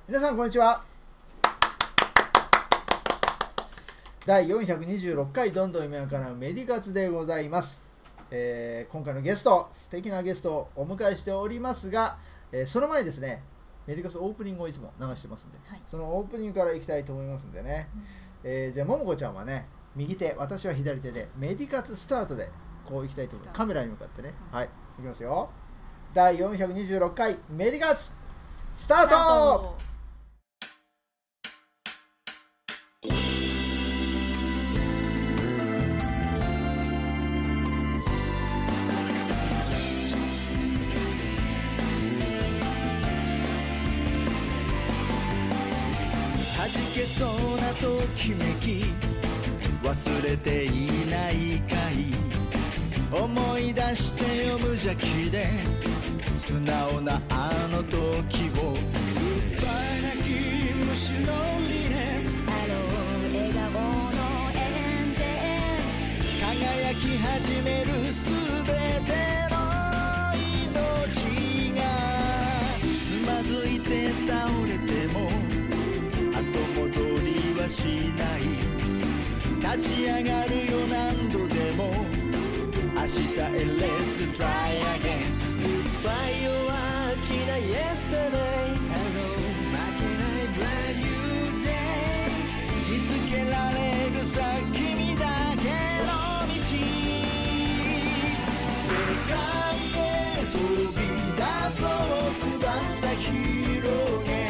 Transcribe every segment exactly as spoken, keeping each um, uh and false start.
皆さんこんにちは。だいよんひゃくにじゅうろっかいどんどん夢が叶うメディカツでございます。えー、今回のゲスト、素敵なゲストをお迎えしておりますが、えー、その前にですね、メディカツオープニングをいつも流してますんで、はい、そのオープニングからいきたいと思いますんでね、うん、えー、じゃあももこちゃんはね右手、私は左手でメディカツスタートでこういきたいと思います。カメラに向かってね、はい、いきますよ。だいよんひゃくにじゅうろっかいメディカツスタート。 弾けそうなときめき忘れていないかい、思い出してよ無邪気で素直なあの時を、いっぱい泣き虫のリネスあの笑顔のエンジェル、輝き始めるすべての命がつまずいて倒れてもしない、立ち上がるよ何度でも明日へ Let's try again。 Goodbye 弱気な Yesterday Hello 負けない Brand new day、 見つけられるさ君だけの道、世界へ飛び出そう翼広げ、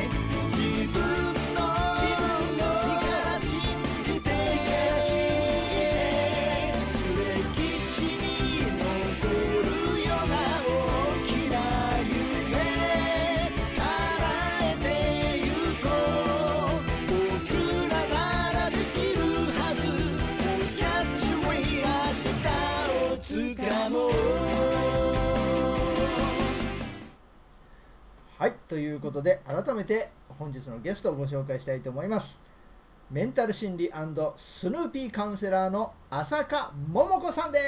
はい、ということで改めて本日のゲストをご紹介したいと思います。メンタル心理&スヌーピーカウンセラーの浅香桃子さんです。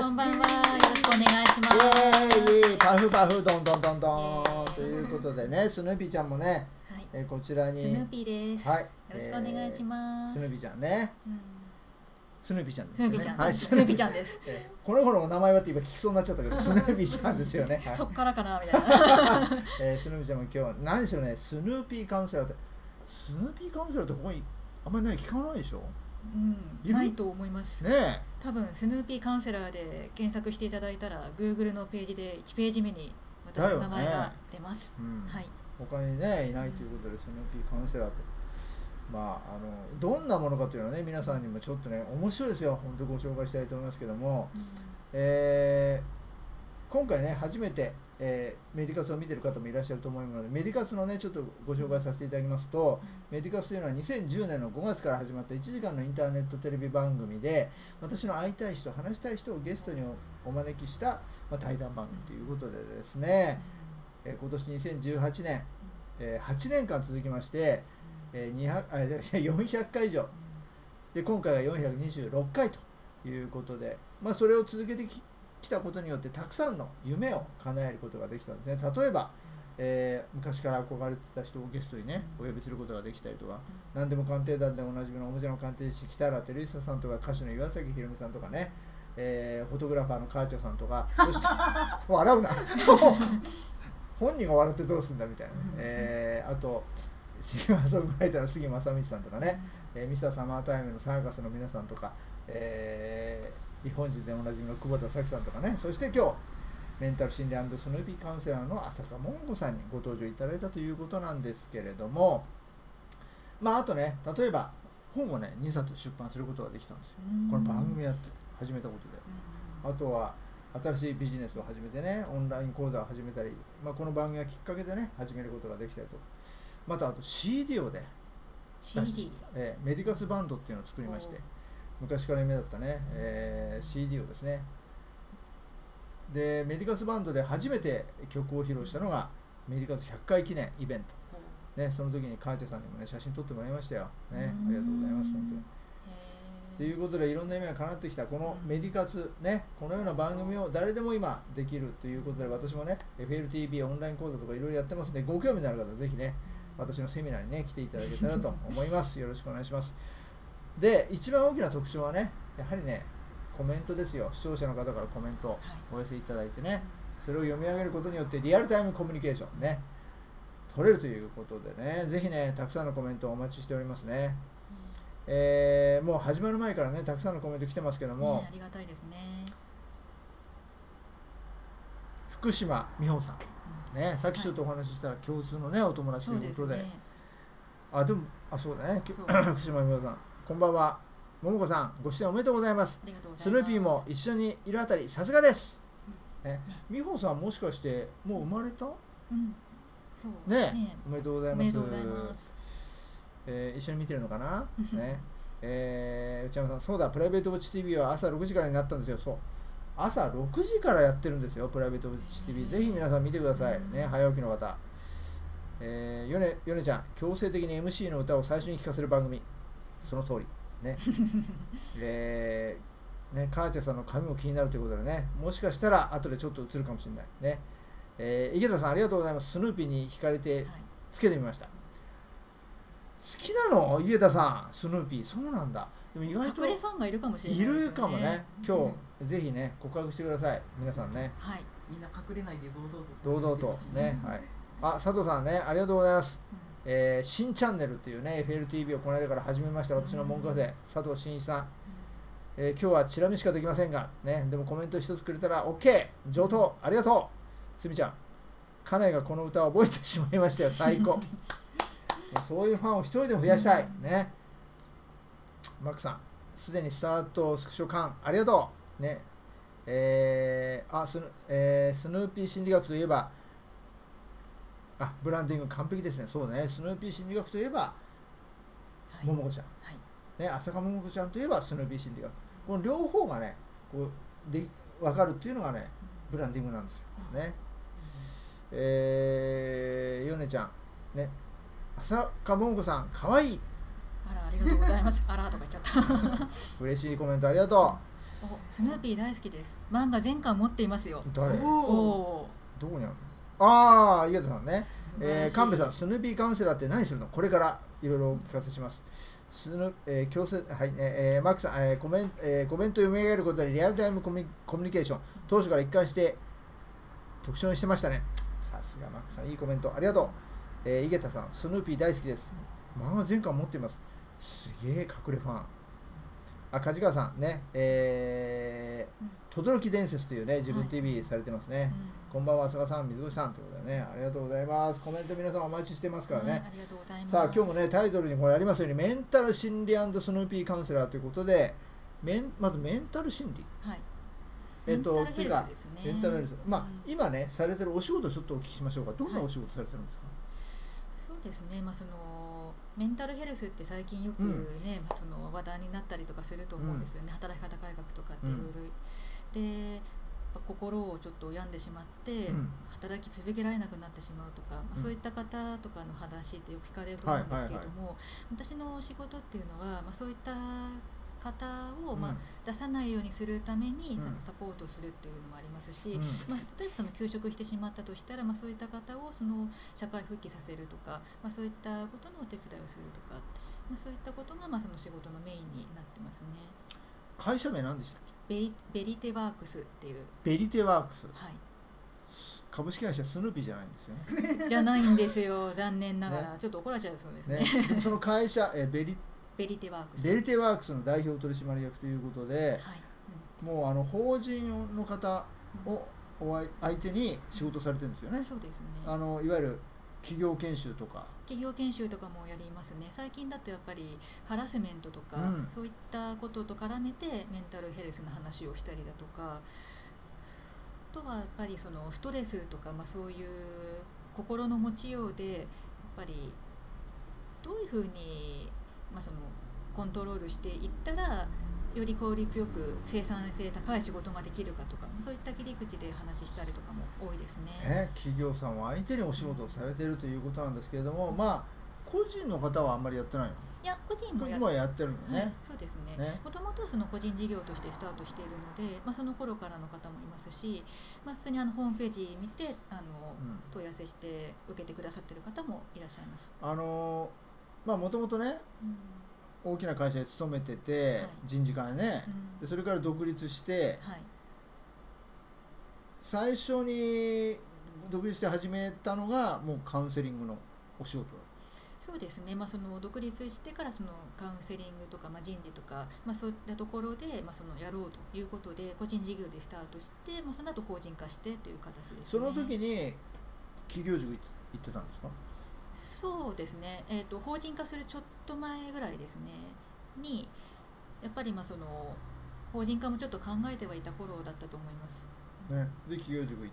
こんばんは、よろしくお願いします。 イエーイ、パフパフドンドンドンドンということでね、スヌーピーちゃんもね、はい、えー、こちらにスヌーピーです。はい、よろしくお願いします。 えー、スヌーピーちゃんね、うん、スヌーピーちゃんですね。 スヌーピーちゃんです。 この頃の名前はって今聞きそうになっちゃったけど、スヌーピーちゃんですよね。 そっからかなみたいな。 えー、スヌーピーちゃんも今日何でしょうね、スヌーピーカウンセラーって、スヌーピーカウンセラーってここにあんまりない、聞かないでしょ。 うん、ないと思いますね。 多分スヌーピーカウンセラーで検索していただいたら Google のページでいちページ目に私の名前が出ます。ね、うん、はい。 他にねいないということで、スヌーピーカウンセラーって。まあ、あのどんなものかというのはね、皆さんにもちょっとね面白いですよ、本当にご紹介したいと思いますけども、うん、えー、今回ね初めて、えー、メディカツを見てる方もいらっしゃると思うので、メディカツのねちょっとご紹介させていただきますと、うん、メディカツというのはにせんじゅうねんのごがつから始まったいちじかんのインターネットテレビ番組で、私の会いたい人、話したい人をゲストに お, お招きした、まあ、対談番組ということでですね、うん、えー、今年にせんじゅうはちねん、えー、はちねんかん続きまして、えー、にひゃくあよんひゃっかい以上で、今回がよんひゃくにじゅうろっかいということで、まあ、それを続けてきたことによってたくさんの夢を叶えることができたんですね。例えば、えー、昔から憧れてた人をゲストにねお呼びすることができたりとか、何でも鑑定団でおなじみのおもちゃの鑑定士北原照久さんとか、歌手の岩崎宏美さんとかね、えー、フォトグラファーのカーチョさんとか、そして笑うな本人が笑ってどうすんだみたいなね、えー、あとシンガーソングライターの杉正道さんとかね、うん、えー、ミスターサマータイムのサーカスの皆さんとか、えー、日本人でおなじみの久保田早紀さんとかね、そして今日メンタル心理&スヌーピーカウンセラーの浅香桃子さんにご登場いただいたということなんですけれども、まああとね、例えば本をねにさつ出版することができたんですよ、この番組やって始めたことで。あとは新しいビジネスを始めてね、オンライン講座を始めたり、まあ、この番組がきっかけでね始めることができたりとか、またあと シーディー をねシーディー、 えー、メディカツバンドっていうのを作りまして、昔から夢だったね、えー、シーディー をですね、でメディカツバンドで初めて曲を披露したのがメディカツひゃっかい記念イベント、ね、その時にカーチェさんにもね写真撮ってもらいましたよ、ね、ありがとうございます本当に。 ということでいろんな夢が叶ってきたこのメディ活ね、このような番組を誰でも今できるということで、私もね エフエルティービー オンライン講座とかいろいろやってますので、ご興味のある方はぜひね私のセミナーにね来ていただけたらと思います。よろしくお願いします。で、一番大きな特徴はね、やはりねコメントですよ。視聴者の方からコメントをお寄せいただいてね、それを読み上げることによってリアルタイムコミュニケーションね取れるということでね、ぜひねたくさんのコメントをお待ちしておりますね。えー、もう始まる前からねたくさんのコメント来てますけども、 ね、ありがたいですね。 福島美穂さん、ね、さっきちょっとお話ししたら共通のねお友達ということで、 そうですね、 あでもあそうだね福島美穂さん、こんばんは。桃子さんご出演おめでとうございます。 ありがとうございます。 スヌーピーも一緒にいるあたりさすがです、うん、ね、美穂さんもしかしてもう生まれた、 うん、そうね、 ね、 おめでとうございます。 おめでとうございます。 えー、一緒に見てるのかなね、えー、内山さん、そうだ、プライベートウォッチ ティービー は朝ろくじからになったんですよ。そう、朝ろくじからやってるんですよ、プライベートウォッチ ティービー。ぜひ皆さん見てくださいね、早起きの方。えー、ヨネ、ヨネちゃん、強制的に エムシー の歌を最初に聴かせる番組、その通りね。えー、ね、カーチャさんの髪も気になるということでね、もしかしたら後でちょっと映るかもしれないね。えー、池田さんありがとうございます。スヌーピーに惹かれてつけてみました。はい、好きなの池田さん、スヌーピー。そうなんだ。でも意外と隠れファンがいるかもしれないですよね。 ね。 いるかもね。今日、ぜひね告白してください皆さんね。 はい。 みんな隠れないで堂々と堂々とね。はい。あ、佐藤さんね、ありがとうございます。うん、えー、新チャンネルっていうね エフエルティービー をこの間から始めました私の門下生、うん、佐藤真一さん。えー、今日はチラ見しかできませんがね、でもコメント一つくれたら OK、 上等、ありがとう。すみちゃん、家内がこの歌を覚えてしまいましたよ、最高。そういうファンを一人でも増やしたいね。マックさん、すでにスタートスクショ感ありがとうね。えー、あスヌ、えー、スヌーピー心理学といえば、あ、ブランディング完璧ですね。そうね、スヌーピー心理学といえば、はい、桃子ちゃん、はい、ね、浅香桃子ちゃんといえばスヌーピー心理学、この両方がねこうで分かるっていうのがねブランディングなんですよね。うん、えー、ヨネちゃんね、浅香桃子さんかわいい。 あら、ありがとうございます。あらとか言っちゃった。 嬉しいコメントありがとう。 お、スヌーピー大好きです。漫画全巻持っていますよ。 誰？ おお。 どこにあるの？ああ、井桁さんね。えー、神戸さん、スヌーピーカウンセラーって何するの？これからいろいろお聞かせします。スヌえー、強制はいね、えー、マックさん、えー、コメンえー、コメント読み上げることでリアルタイムコミュニ、コミュニケーション、当初から一貫して特徴にしてましたね。さすがマックさん、いいコメントありがとう。えー、井桁さん、スヌーピー大好きです。漫画全巻持っています。すげえ隠れファン。あ、梶川さんね、えー、轟伝説というね、自分 ティービー されてますね。はい、うん、こんばんは、浅香さん、水越さんということでね、ありがとうございます。コメント皆さんお待ちしてますからね。はい、 ありがとうございます。 さあ、今日もね、タイトルにこれありますように、メンタル心理&スヌーピーカウンセラーということで、メンまずメンタル心理。 はい。 えっと、 メンタルヘルスですね。 メンタルヘルス。まあ、うん、今ね、されてるお仕事をちょっとお聞きしましょうか。どんなお仕事されてるんですか？はい、 そうですね、まあ、そのメンタルヘルスって最近よくね、うん、その話題になったりとかすると思うんですよね。うん、働き方改革とかっていろいろ。うん、で心をちょっと病んでしまって、うん、働き続けられなくなってしまうとか、まあ、そういった方とかの話ってよく聞かれると思うんですけれども、私の仕事っていうのは、まあ、そういった方を、まあ、出さないようにするために、うん、そのサポートをするっていうのもありますし、うん、まあ、例えばその休職してしまったとしたら、まあ、そういった方をその社会復帰させるとか、まあ、そういったことのお手伝いをするとか、まあ、そういったことが、まあ、その仕事のメインになってますね。 会社名何でしたっけ？ ベリ、ベリテワークスっていう。 ベリテワークス、 はい、 株式会社スヌーピーじゃないんですよね。 じゃないんですよ、残念ながら、ね、ちょっと怒られちゃうそうですね。 ね、その会社えベリベリテワークスベリテワークスの代表取締役ということで、はい、うん、もうあの法人の方をお相手に仕事されてるんですよね。 そうですね。 あのいわゆる企業研修とか企業研修とかもやりますね。最近だとやっぱりハラスメントとか、うん、そういったことと絡めてメンタルヘルスの話をしたりだとか、あとはやっぱりそのストレスとか、まあ、そういう心の持ちようでやっぱりどういうふうに、まあ、そのコントロールしていったらより効率よく生産性高い仕事ができるかとか、そういった切り口で話したりとかも多いですね。 ね、企業さんを相手にお仕事をされているということなんですけれども、うん、まあ個人の方はあんまりやってないの？ いや個人もや今やってるのね、 はい、そうですね。もともとはその個人事業としてスタートしているので、まあ、その頃からの方もいますし、まあ、普通にあのホームページ見てあの、うん、問い合わせして受けてくださっている方もいらっしゃいます。 あのまあもともとね、うん、大きな会社に勤めてて、はい、人事課ね、うん、でそれから独立して、はい、最初に独立して始めたのがもうカウンセリングのお仕事だ。 そうですね、まあ、その独立してからそのカウンセリングとか、まあ、人事とか、まあ、そういったところで、まあ、そのやろうということで個人事業でスタートして、まあ、その後法人化してという形ですね。 その時に企業塾行ってたんですか？ そうですね、えーと、法人化するちょっと前ぐらいですねにやっぱりまあその法人化もちょっと考えてはいた頃だったと思います、 ね、で企業塾行って、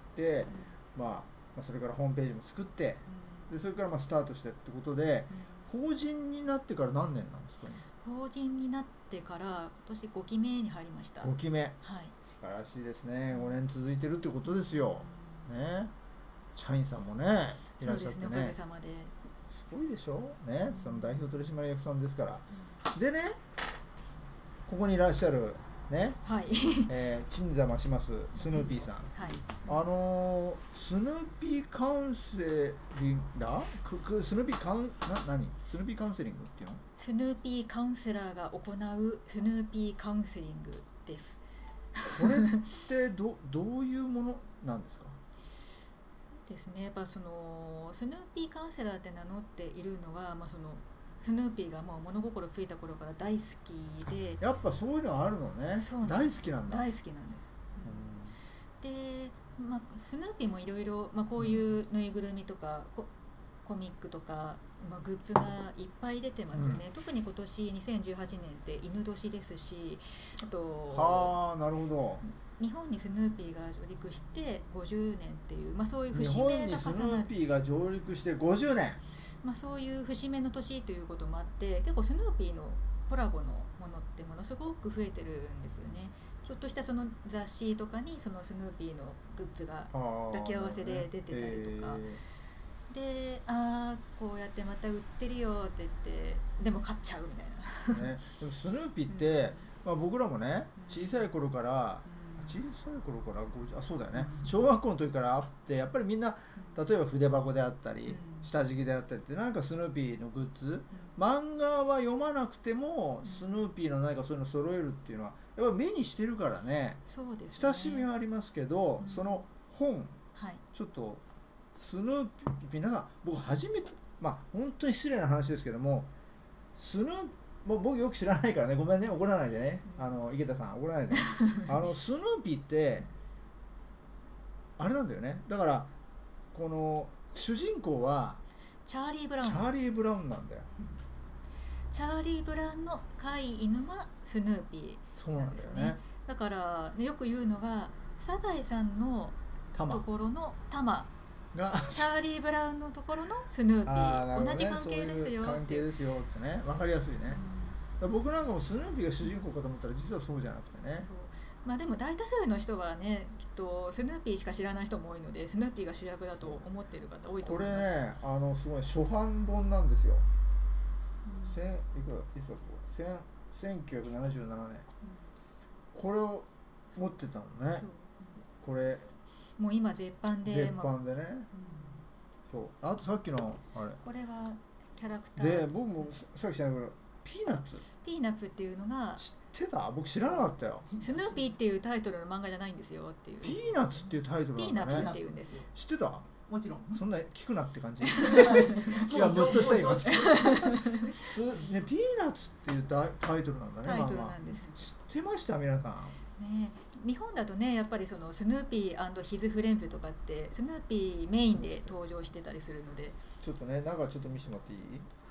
うんまあ、まあそれからホームページも作って、うん、でそれからまあスタートしてってことで、うん、法人になってから何年なんですかね？ 法人になってから今年ごきめに入りました。 ごきめ、 はい、 素晴らしいですね。ごねん続いてるってことですよ、うん、ね。社員さんもねいらっしゃってね、 そうですね、おかげさまで。 すごいでしょね、その代表取締役さんですから、うん、でねここにいらっしゃるね、はいえー、鎮座増しますスヌーピーさん、はい、あのー、スヌーピーカウンセリンラースヌーピーカウンな何スヌーピーカウンセリングっていうの？ スヌーピーカウンセラーが行うスヌーピーカウンセリングです。 これってどどういうものなんですか？ ですね、やっぱそのスヌーピーカウンセラーって名乗っているのは、まあ、そのスヌーピーがもう物心ついた頃から大好きで、 やっぱそういうのあるのね。大好きなんだ。 大好きなんです、うん、で、まあ、スヌーピーもいろいろこういうぬいぐるみとかコ, コミックとか、まあ、グッズがいっぱい出てますよね、うん、特に今年にせんじゅうはちねんって犬年ですし、あとはあなるほど、 日本にスヌーピーが上陸してごじゅうねんっていう、まあ、そういう節目が重なる。 日本にスヌーピーが上陸してごじゅうねん、 まあ、そういう節目の年ということもあって結構スヌーピーのコラボのものってものすごく増えてるんですよね。ちょっとしたその雑誌とかにそのスヌーピーのグッズが抱き合わせで出てたりとか、でああこうやってまた売ってるよって言ってでも買っちゃうみたいな、 ね、でもスヌーピーって、うんまあ、僕らもね小さい頃から、うん小さい頃からごじゅうあそうだよね、うん、小学校の時からあってやっぱりみんな例えば筆箱であったり、うん、下敷きであったりってなんかスヌーピーのグッズ、うん、漫画は読まなくてもスヌーピーの何かそういうの揃えるっていうのはやっぱり目にしてるからね、 そうですね、 親しみはありますけど、うん、その本、はい、ちょっとスヌーピー皆さん僕初めてまあ本当に失礼な話ですけどもスヌーピーもう僕よく知らないからねごめんね怒らないでね、うん、あの池田さん怒らないであのスヌーピーってあれなんだよね。だからこの主人公はチャーリー・ブラウンチャーリー・ブラウンなんだよ、うん、 チャーリー・ブラウンの飼い犬がスヌーピーなんですね。そうなんだよね。だから、ね、よく言うのはサザエさんのところのタマがチャーリー・ブラウンのところのスヌーピー、ね、同じ関係ですよって関係ですよってね分かりやすいね、うん、僕なんかもスヌーピーが主人公かと思ったら実はそうじゃなくてね。 まあでも大多数の人はねきっとスヌーピーしか知らない人も多いのでスヌーピーが主役だと思っている方多いと思います。 これねあのすごい初版本なんですよ、うん、せんいくらいつだこれせんきゅうひゃくななじゅうななねん、うん、これを持ってたのね、うん、これもう今絶版で絶版でね、うん、そうあとさっきのあれこれはキャラクターで僕もさっき知らないけどピーナッツピーナッツっていうのが知ってた？僕知らなかったよ。 スヌーピーっていうタイトルの漫画じゃないんですよっていう。 ピーナッツっていうタイトルなんだね。 ピーナッツっていうんです。 知ってた？ もちろん。 そんな聞くなって感じ。いやムッとした今。すねピーナッツっていうタイトルなんだね。 タイトルなんです。 知ってました皆さん。 ね日本だとねやっぱりそのスヌーピー&ヒズフレンズとかってスヌーピーメインで登場してたりするので。 ちょっとね中ちょっと見せてもらっていい？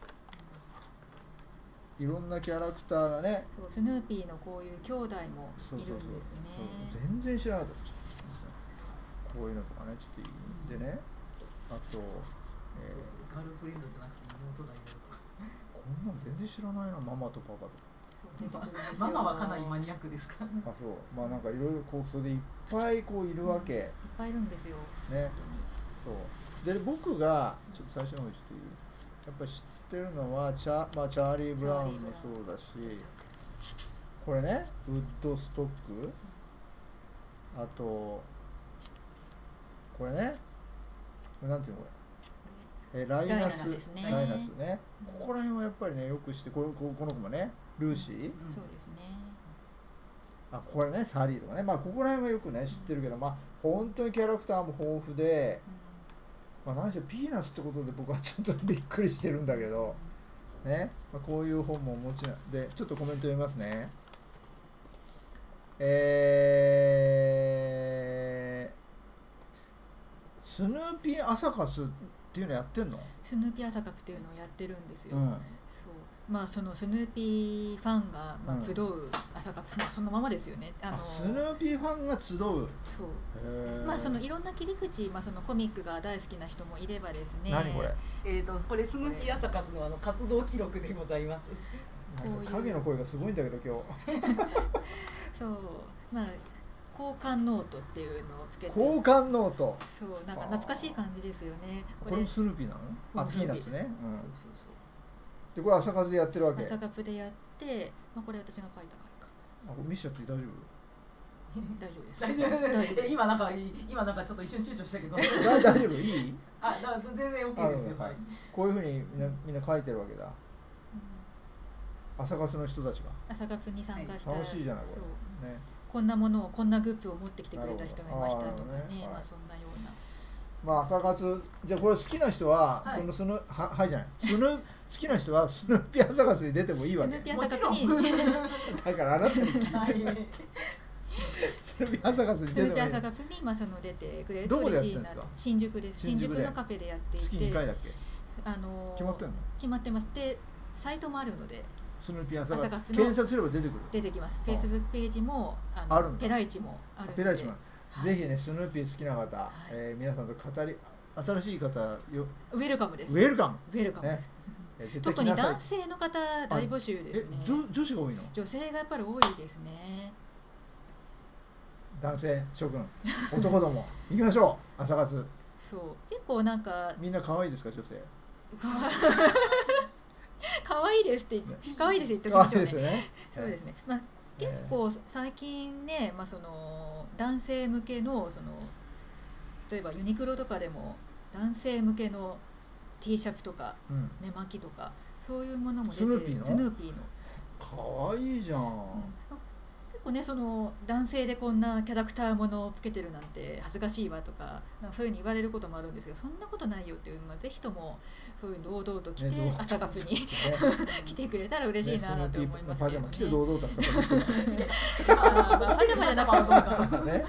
いろんなキャラクターがねそうスヌーピーのこういう兄弟もいるんですね。 そうそうそうそう全然知らなかった。ちょっとこういうのとかねちょっといい、うん、でねあと、 えー、ガールフレンドじゃなくて妹がいるとかこんなの全然知らないなママとパパとかそう出てくるんですよ。ママはかなりマニアックですかあそうまあなんかいろいろこうそれでいっぱいこういるわけ、 うん、いっぱいいるんですよね。 そうで僕がちょっと最初の方にちょっと言うやっぱり知ってってるのはチャ,、まあ、チャーリー・ブラウンもそうだし、これねウッドストック、あとこれね、これなんていうのこれ、えライナス、 ライナスですねライナスね、ここら辺はやっぱりねよくして、これここの子もねルーシー、 そうですね。 あこれねサリーとかね、まあここら辺はよくね知ってるけど、まあ本当にキャラクターも豊富で、まあ何しろピーナッツってことで僕はちょっとびっくりしてるんだけどね、まあ、こういう本もお持ちなで、ちょっとコメント読みますね。えー、スヌーピー朝活っていうのやってんの？ スヌーピー朝活っていうのをやってるんですよ。 うん、 そうまあそのスヌーピーファンがまあ集う朝活、まあそのままですよね。あのあスヌーピーファンが集う。 そうへー、 まあそのいろんな切り口、まあそのコミックが大好きな人もいればですね。 何これ？ えっとこれスヌーピー朝活のあの活動記録でございます。 なんか影の声がすごいんだけど今そうまあ交換ノートっていうのをつけて、 日交換ノート、 そうなんか懐かしい感じですよね。 これもスヌーピーなの？あ、ピーナッツね、うん、 そうそうそう。 でこれ朝活でやってるわけ？ 朝活でやって、まあこれ私が書いた回か。 あ、これ見しちゃって大丈夫？ 大丈夫です。 大丈夫大丈夫え今なんか今なんかちょっと一瞬躊躇したけど。 だ大丈夫？いい？ あだ全然 OK ですよ。 あ、はい、こういうふうにみんなみんな書いてるわけだ。朝活の人たちが朝活に参加した、 楽しいじゃないこれ。 そうね。 こんなものをこんなグッズを持ってきてくれた人がいましたとかね、 なるほどねまあはいそんなような。 まあ朝活じゃあこれ好きな人は、 はいそのスヌははいじゃないスヌ好きな人はスヌーピー朝活に出てもいいわけ。 スヌーピー朝活にもちろんだからあなたに聞いてはいスヌーピー朝活にス出てもいい。 ヌーピー朝活にまあその出てくれるとどこでやっ嬉しいな。 てんですか？ 新宿です。新宿新宿でのカフェでやっていて、 月にかいだっけ？ あのー決まってんの？ 決まってます。でサイトもあるのでスヌーピー朝活朝活の検索すれば出てくる。 出てきます。フェイスブックページもあのあるんだペライチもあるので。 ペライチマン、 はいぜひねスヌーピー好きな方、 いえー皆さんと語り新しい方よウェルカムです。 ウェルカム、 ウェルカムです。 えー絶対特に来なさい男性の方大募集ですね。 え女女子が多いの？ 女性がやっぱり多いですね。 男性諸君男ども行きましょう朝活。 そう結構なんかみんな可愛いですか女性？ 可愛いですって言って可愛いですって言可愛いっておきましょうね。 ですよね。 そうですね。まあ結構最近ね、まあその男性向けのその例えばユニクロとかでも男性向けの T シャツとかうん、 寝巻きとかそういうものも出てスヌーピーのスヌーピーの、 可愛いじゃん。 うん結構ねその男性でこんなキャラクターものをつけてるなんて恥ずかしいわとかなんかそういうふうに言われることもあるんですけど、そんなことないよっていうのはぜひともそういう堂々と来て、 ね堂々と朝活にね来てくれたら嬉しいなと思いますパジャマけどね。 着て堂々と朝活してあーまあパジャマじゃなくてもね、はい、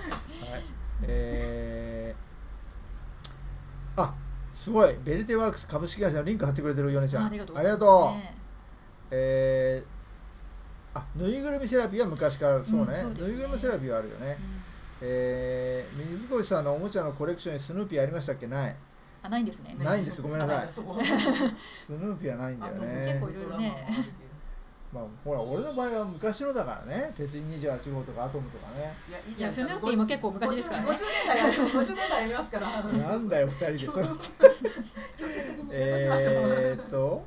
えー、あ、すごいベルテワークス株式会社のリンク貼ってくれてるヨネちゃん、 ありがとうありがとう、 ねえー、あ、ぬいぐるみセラピーは昔からそうね、 うんそうですねぬいぐるみセラピーはあるよね、 うんえー、水越さんのおもちゃのコレクションにスヌーピーありましたっけ？ない、 あないんですね。 ないんですごめんなさいそこスヌーピーはないんだよ結ね構いろいろね。 まあ、ほら俺の場合は昔のだからね、鉄人にじゅうはち号とかアトムとかねいやスヌーピーも結構昔ですからねごじゅうねんだいやごじゅうねんだいやりますから。 なんだよふたりでそれえーっと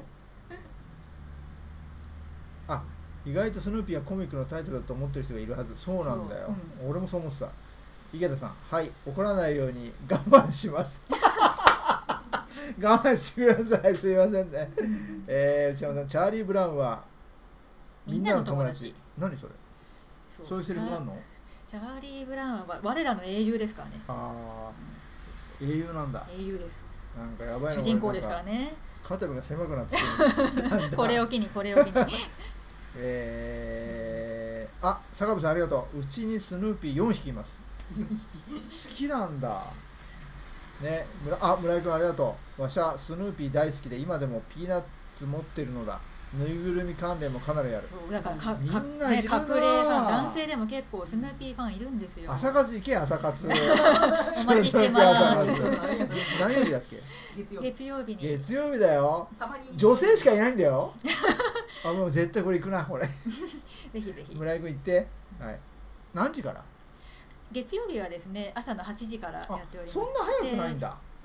あ、意外とスヌーピーはコミックのタイトルだと思ってる人がいるはず。そうなんだよ、 そうう俺もそう思ってた。池田さん、はい、怒らないように我慢します我慢してください、すいませんね、えー、内山さん、チャーリー・ブラウンはみんなの友達。何それ？ そそういうセリフがあるの？ チャーリー・ブラウンは我らの英雄ですからね。 あそうあ、英雄なんだ。 そう英雄です。 なんかやばいの主人公ですからね。 肩身が狭くなってきてるなんだこれを機にこれを機に。 えー、あ、坂部さんありがとう。うちにスヌーピーよんひきいます。好きなんだね。村あ村井君ありがとう。わしゃスヌーピー大好きで今でもピーナッツ持ってるのだ。ぬいぐるみ関連もかなりある。 そうだからかみかんないるなね、隠れファン男性でも結構スヌーピーファンいるんですよ。 朝活行け朝活お待ちしてますスヌーピー朝活何曜日だっけ？ 月曜日月曜日に月曜日だよ。 たまに女性しかいないんだよあ、もう絶対これ行くなこれぜひぜひ。 村井君行って。はい。何時から？ 月曜日はですね朝のはちじからやあっております。 そんな早くないんだ。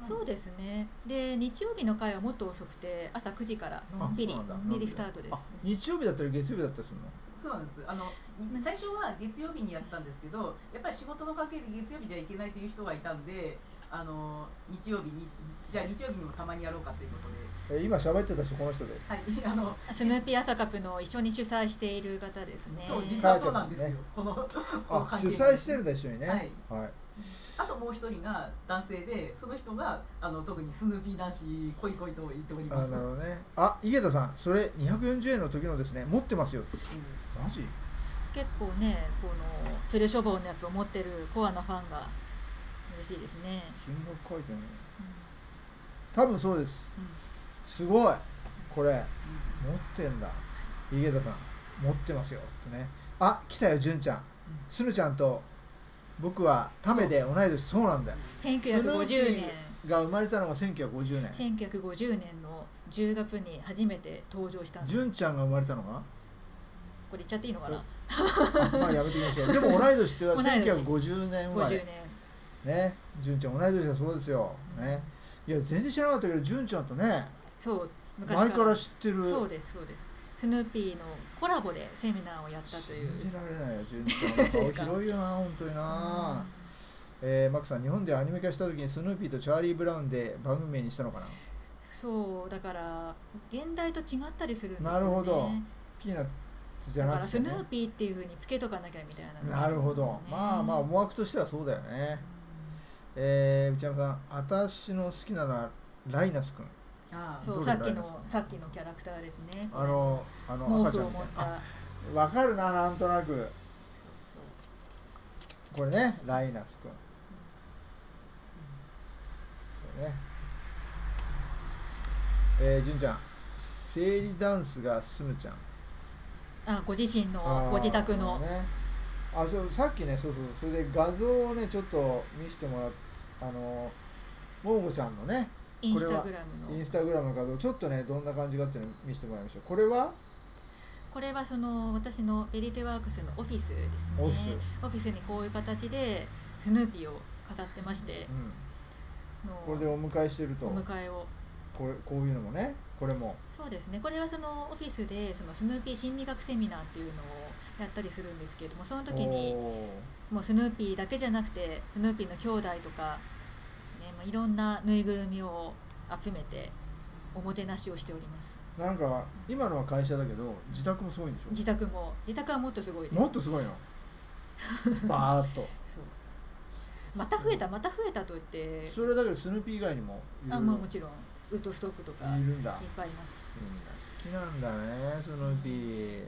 そうですね。で日曜日の回はもっと遅くて朝くじからのんびりあそうなんだのんびりスタートであす。 日曜日だったり月曜日だったりするの？ そうなんです。あの最初は月曜日にやったんですけど、やっぱり仕事の関係で月曜日じゃいけないという人がいたんで、あの日曜日にじゃあ日曜日にもたまにやろうかということで。 え今喋ってた人この人です。 はい、あのスヌーピー朝カップの一緒に主催している方ですね。 そう実はそうなんですよ。 ねこのこのあ関係主催してるんだ一緒にね。 はい。 はい。 あともう一人が男性で、その人があの特にスヌーピー男子恋恋と言っておりあます。 なるほどね。あ井桁さんそれにひゃくよんじゅうえんの時のですね持ってますよ。マジ？ 結構ねこのプルショボーのやつを持ってるコアなファンが嬉しいですね。 金額書いてない。 うん多分そうです。 うんすごい。これ持ってんだ。井桁さん持ってますよってね。あ来たよ純ちゃん。すぬちゃんと僕はためで同い年。そうなんだよ。 せんきゅうひゃくごじゅうねんスヌーピーが生まれたのがせんきゅうひゃくごじゅうねん。 せんきゅうひゃくごじゅうねんのじゅうがつに初めて登場したんです。 純ちゃんが生まれたのがこれ言っちゃっていいのかな。 あまあやめてみましょう。でも同い年って同い年せんきゅうひゃくごじゅうねん生まごじゅうれねん。 ね。純ちゃん同い年だそうですよ。ね。いや全然知らなかったけど純ちゃんとねそう昔前から知ってる。 そうですそうです。スヌーピーのコラボでセミナーをやったという。 信じられないよ純ちゃんの顔広いよな本当にな。えー、マックさん日本でアニメ化した時にスヌーピーとチャーリー・ブラウンで番組名にしたのかな。 そうだから現代と違ったりするんですよね。 なるほど。ピーナッツじゃなくて、ね、 だからスヌーピーっていう風につけとかなきゃみたいな、 なるほど、まあまあ思惑としてはそうだよね。えー、内山さん私の好きなのはライナス君。 ああそうさっきのさっきのキャラクターですね。 あのあの毛赤ちゃんみたい布を持ったな。あわかるななんとなく。 そうそうこれねライナス君。これね。えー、純ちゃん生理ダンスがすむちゃん。 あご自身のあーご自宅の、 ね、あそうさっきねそうそうそれで画像をねちょっと見せてもらっあのももちゃんのねインスタグラムのインスタグラムの画像ちょっとねどんな感じかっていうのを見せてもらいましょう。これはこれはその私のベリテワークスのオフィスですね。 オフィスオフィスにこういう形でスヌーピーを飾ってまして、 うん、 のこれでお迎えしてるとお迎えをこれこういうのもねこれもそうですね。これはそのオフィスでそのスヌーピー心理学セミナーっていうのをやったりするんですけれども、その時におもうスヌーピーだけじゃなくてスヌーピーの兄弟とかですね、まあ、いろんなぬいぐるみを集めておもてなしをしております。 ーなんか今のは会社だけど自宅もすごいんでしょ。 自宅も自宅はもっとすごいです。 もっとすごいのバーッとそうまた増えたまた増えたと言ってそれだけどスヌーピー以外にもいろあいろまあもちろんウッドストックとかいっいるんだ。 ぱいいます。 みんな好きなんだねスヌーピー。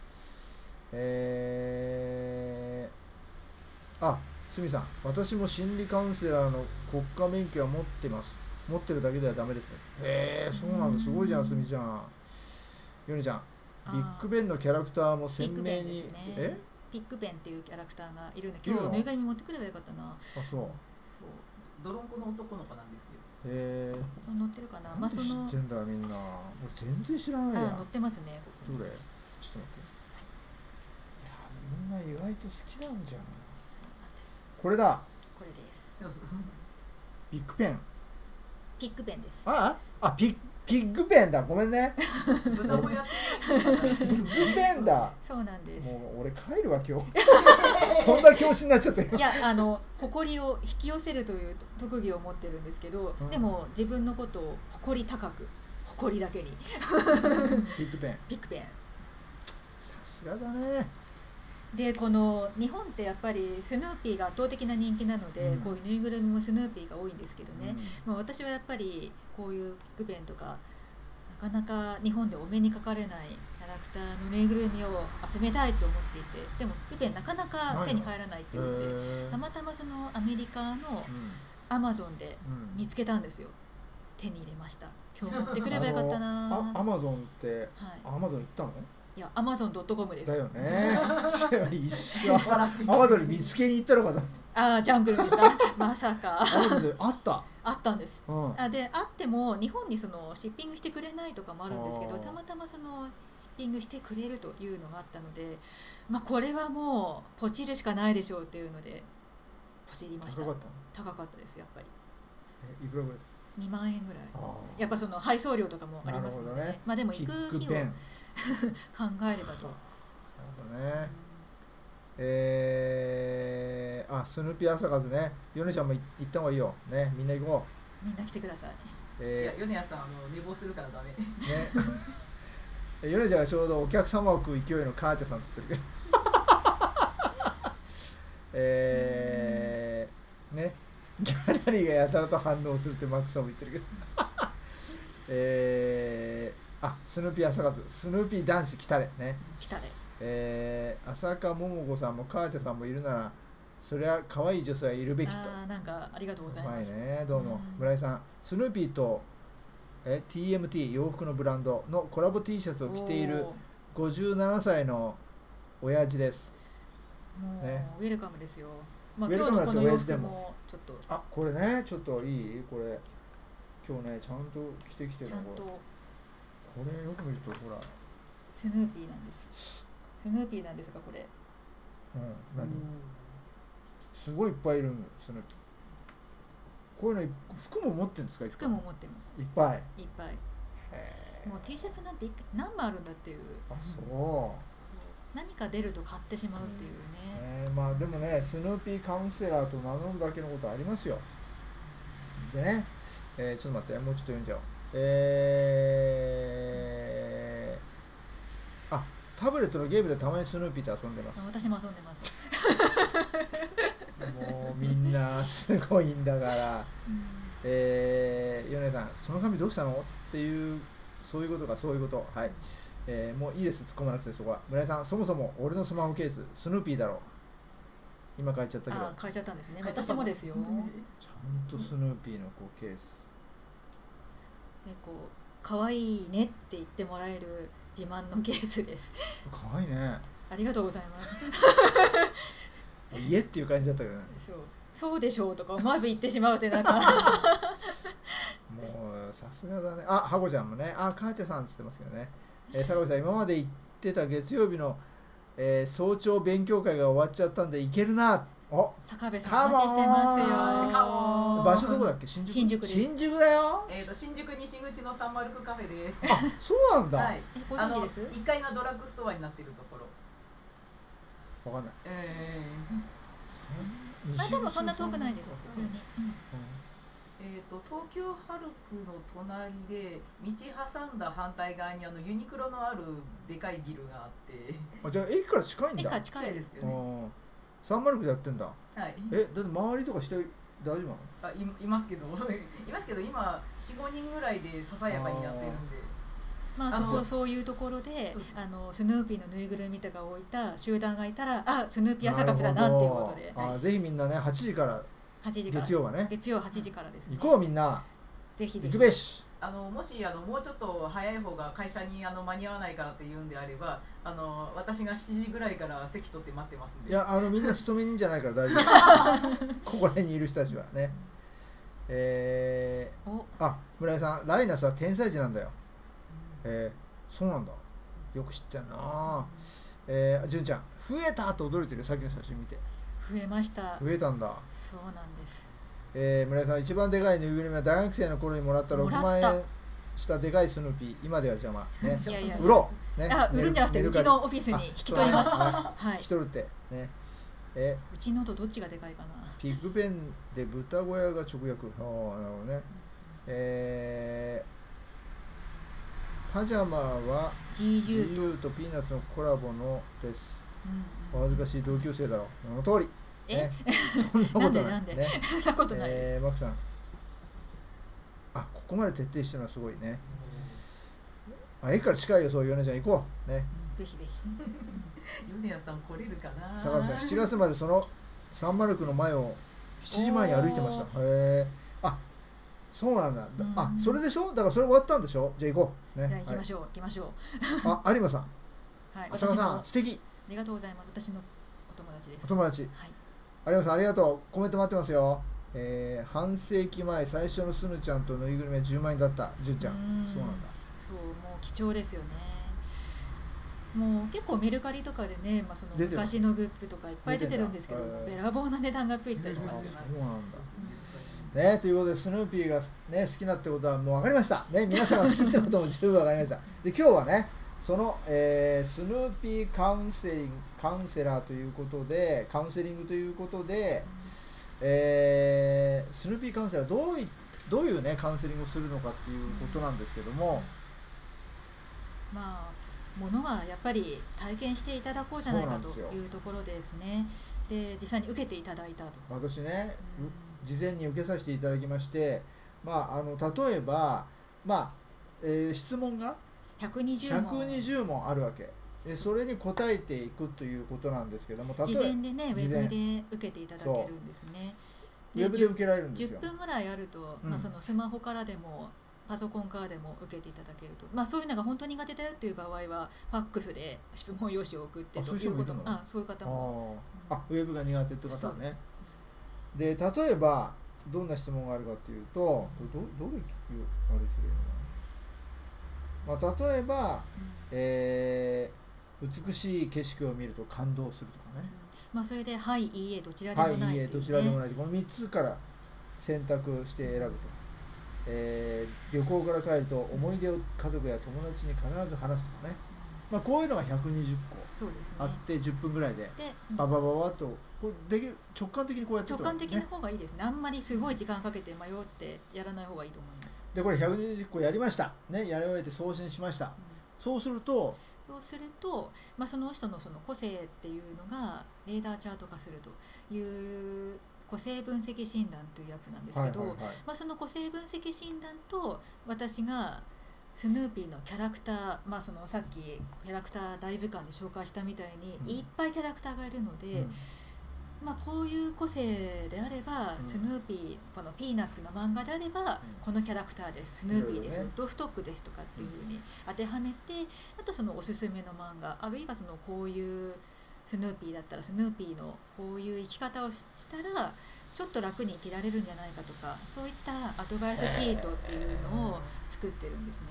えー、あすみさん私も心理カウンセラーの国家免許は持ってます。持ってるだけではダメですね。へえそうなんだすごいじゃんすみちゃん。ヨネちゃんビッグベンのキャラクターも鮮明ビッグベンですに、 ね。 えピッグベンっていうキャラクターがいるんでいるの今日ぬいぐるみ持ってくればよかったな。 あそうそう泥んこの男の子なんですよ。 へえ乗ってるかな。まなんであその知ってんだみんな。俺全然知らないやあ乗ってますねここに。 どれちょっと待っていやみんな意外と好きなんじゃん。 そうなんです。 これだこれです。 ビッグペン。 ピッグベンです。 あああピッピッグペンだごめんね豚小屋ってピッグペンだそうなんです。 もう俺帰るわ今日そんな教師になっちゃっていやあの誇りを引き寄せるという特技を持ってるんですけど、 うんでも自分のことを誇り高く誇りだけにピッグペンビッグベンさすがだね。 でこの日本ってやっぱりスヌーピーが圧倒的な人気なので、 うんこういうぬいぐるみもスヌーピーが多いんですけどね、 うまあ、私はやっぱりこういうビッグベンとかなかなか日本でお目にかかれないキャラクターのぬいぐるみを集めたいと思っていて、でもビッグベンなかなか手に入らないっていうので、 へーたまたまそのアメリカのうんアマゾンでうん見つけたんですよ。手に入れました。今日持ってくればよかったな。 あのあアマゾンってはい、 アマゾン行ったのいやアマゾンドットコムです。 だよね一緒素晴らしいアマゾンに見つけに行ったのかな。 ああジャングルですかまさかアマゾンであったあったんです。 うんあであっても日本にそのシッピングしてくれないとかもあるんですけど、 あーたまたまそのシッピングしてくれるというのがあったので、まあこれはもうポチるしかないでしょうっていうのでポチりました。 高かったの高かったですやっぱり。 えいくらぐらいですか？ にまんえんぐらい。 あーやっぱその配送料とかもありますので、ねなるほどねまあでもキ行くックペン費用考えればと。 なるほどね。えー、あスヌーピー朝風ね、ヨネちゃんも行った方がいいよね、みんな行こう。 みんな来てください。 いやえ米谷さんあの寝坊するからダメ。 ー、ねヨネちゃんがちょうどお客様を食う勢いの母ちゃんさんっつってるけどえー、ねギャラリーがやたらと反応するってマックさんも言ってるけどえー、あスヌーピー朝風、スヌーピー男子来たれね。 来たれ。 えー、浅香桃子さんも母ちゃんさんもいるならそりゃ可愛い女性はいるべきと。 あーなんかありがとうございます。 うまいね、どうも、 うん村井さん、スヌーピーとえ ティーエムティー 洋服のブランドのコラボ T シャツを着ているおーごじゅうななさいの親父です。 もう、 ねウェルカムですよ。まあ、 ウェルカムだって今日のこの洋親父でも服もちょっとあ、これね、ちょっといいこれ。今日ね、ちゃんと着てきてるのこちゃんとれ。これよく見ると、ほら。 スヌーピーなんです。スヌーピーなんですがこれ。 うん、何すごいいっぱいいるんですね。こういうのい服も持ってるんですか？ 服も持ってます。 いっぱい。 いっぱい。 へもう T シャツなんていく何枚あるんだっていう。 ーあ、そ何か出ると買ってしまうっていうう。 ね。 えー、まあでもね、スヌーピーカウンセラーと名乗るだけのことありますよ。でね、えー、ちょっと待って、もうちょっと読んじゃおう。えー、あ、タブレットのゲームでたまにスヌーピーと遊んでます。 私も遊んでます。 もうみんなすごいんだから。えー、米さん、その髪どうしたのっていう、そういうことか、そういうこと。はい。えー、もういいです、突っ込まなくて、そこは。村井さん、そもそも俺のスマホケース、スヌーピーだろう。今書いちゃったけど、 あ、変えちゃったんですね。 変えちゃった私もですよ。 ちゃんとスヌーピーのこうケース。 ね、こう可愛いねって言ってもらえる自慢のケースです。 かわいいね。 ありがとうございます。 家っていう感じだったけどね。 そう、そうでしょうとか思わず言ってしまうってなんか。 もうさすがだね。あ、ハコちゃんもね。あ、カーチェさんっつってますけどね。えー、坂口さん、今まで行ってた月曜日の、えー、早朝勉強会が終わっちゃったんで行けるな。お、 坂部さんお待ちしてますよ。 カモン場所どこだっけ？新宿。 新宿です新宿だよ。 えっ、と新宿西口のサンマルクカフェです。 あ、そうなんだ。 はい。 え、ごあの存知です？ いっかいがドラッグストアになってるところ。 わかんない。 えあ、でもそんな遠くないです。普通に。うんー、えー、と東京ハルクの隣で道挟んだ反対側にあのユニクロのあるでかいビルがあってあ、じゃあ駅から近いんだ。 駅から近いです。 よね。 サンマルクでやってんだ。 はい。 え、だって周りとかして大丈夫なの？ あいいますけどいますけど今よん、ごにんぐらいでささやかにやってるんで。 まあ、 あのそこそういうところでうんあのスヌーピーのぬいぐるみとかを置いた集団がいたら、あ、スヌーピー朝活だなっていうことで、 あ、ぜひみんなね、はちじからはちじから月曜はね、 月曜はちじからですね。 行こうみんな。 ぜひぜひ行く。べし。 あのもしあのもうちょっと早い方が会社にあの間に合わないからって言うんであれば、あの私がしちじぐらいから席取って待ってますんで。 いや、あのみんな勤め人じゃないから大丈夫。ここら辺にいる人たちはね。えお、 ー、あ、村井さん、ライナスは天才児なんだよ。えー、そうなんだ。よく知ってんな。えー、純ちゃん、増えたと驚いてる、さっきの写真見て。 増えました。 増えたんだ。 そうなんです。 えー、村井さん、一番でかいぬいぐるみは大学生の頃にもらったろくまんもらっ円したでかいスヌーピー、今では邪魔。ね、 いやいやいや売ろう、ね、 あ、売るんじゃなくてメルカリうちのオフィスに引き取ります。 あはい引き。取るって。ね、えうちのとどっちがでかいかな。 ピッグペンで豚小屋が直訳。ああ、なるほどね。えー、パジャマはジーユージーユー とピーナッツのコラボのです。 うんお恥ずかしい同級生だろう。その通り。 えね、そんなことない。 なんでなんでね、 そんなことないです。 えー、マクさん。あ、ここまで徹底してるのはすごいね。あ、駅から近いよ、そういう米ちゃん行こう。ね。 ぜひぜひ。 米谷さん来れるかな。 坂上さん、しちがつまでそのサンマルクの前をしちじまえに歩いてました。へえ。あ、そうなんだ。 うんあ、それでしょ？だからそれ終わったんでしょ？じゃあ行こう。ね。 じゃあ行きましょう、行きましょう。 はい、あ、有馬さん。 はい。 浅川さん、 私の素敵。 ありがとうございます。私のお友達です。 お友達。 はい。 有馬さん、ありがとう。コメント待ってますよ。えー、半世紀前、最初のスヌちゃんとぬいぐるみはじゅうまん円だった。純ちゃん。 うーんそうなんだ。 そう、もう貴重ですよね。もう結構メルカリとかでね、まあ、その出てる昔のグッズとかいっぱい出てるんですけど出てんだも、べらぼうな値段がついたりしますよね。 あ、そうなんだ。 ね、ということでスヌーピーが、ね、好きなってことはもう分かりました、ね、皆さんが好きってことも十分分かりましたで今日はねその、えー、スヌーピーカウンセリングカウンセラーということでカウンセリングということで、えー、スヌーピーカウンセラーどういどういう、ね、カウンセリングをするのかっていうことなんですけども、 まあものはやっぱり体験していただこうじゃないかというところですね。で実際に受けていただいたと。 私ね、うん、事前に受けさせていただきまして、まあ、あの例えば、まあえー、質問がひゃくにじゅう問ひゃくにじゅう問あるわけでそれに答えていくということなんですけども、例えば事前でねウェブで受けていただけるんですね。 ウェブで受けられるんですよ。 じゅっぷんぐらいあると、 うん、 まあ、そのスマホからでもパソコンからでも受けていただけると、まあ、そういうのが本当に苦手だよっていう場合はファックスで質問用紙を送ってということも、あ、そういう方も、 あ、ウェブが苦手って方はね。で例えばどんな質問があるかっていうと、これ ど, どれ聞くあれするのかな、まあ、例えば、うん、えー、美しい景色を見ると感動するとかね、 うん、まあ、それではいいいえどちらでもないっていう、ね、 はいいいえどちらでもない、このみっつから選択して選ぶと、えー、旅行から帰ると思い出を家族や友達に必ず話すとかね、まあ、こういうのがひゃくにじゅっこあってじゅっぷんぐらいでババババッとこれできる直感的にこうやって直感的な方がいいですね。あんまりすごい時間かけて迷ってやらない方がいいと思います。 でこれひゃくにじゅっこやりましたね、やり終えて送信しました、うん、そうするとそうすると、まあ、その人のその個性っていうのがレーダーチャート化するという個性分析診断というやつなんですけど、はいはいはい、まあ、その個性分析診断と私がスヌーピーのキャラクター、まあ、そのさっきキャラクター大図鑑で紹介したみたいに、うん、いっぱいキャラクターがいるので、うん、まあ、こういう個性であれば、うん、スヌーピーこのピーナッツの漫画であれば、うん、このキャラクターですスヌーピーです、ね、ドストックですとかっていうふうに当てはめて、あとそのおすすめの漫画あるいはそのこういうスヌーピーだったらスヌーピーのこういう生き方をしたらちょっと楽に生きられるんじゃないかとか、そういったアドバイスシートっていうのを作ってるんですね。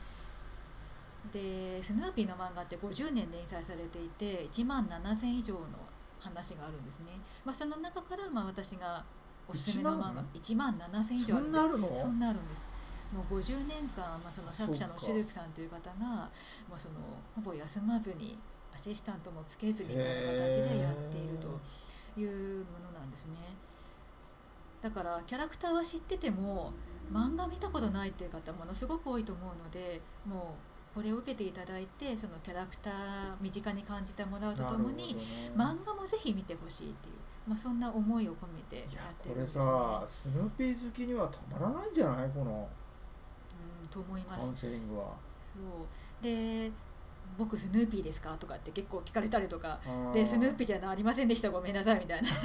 でスヌーピーの漫画ってごじゅうねん連載されていていちまんななせん以上の話があるんですね。まあ、その中からまあ私がおすすめの漫画いちまんななせん以上あるんです。 そんなあるの？ そんなあるんです。もうごじゅうねんかん、まあ、その作者のシュルフさんという方が、まあ、そのほぼ休まずにアシスタントもつけずにみたいな形でやっているというものなんですね。だからキャラクターは知ってても漫画見たことないっていう方ものすごく多いと思うので、もうこれを受けていただいてそのキャラクター身近に感じてもらうとともに、ね、漫画もぜひ見てほしいっていう、まあ、そんな思いを込めてやってるんですね。 いやこれさスヌーピー好きにはたまらないんじゃないこの、 うん、と思います。 カウンセリングは。 そうで僕スヌーピーですかとかって結構聞かれたりとかで、スヌーピーじゃありませんでしたごめんなさいみたいな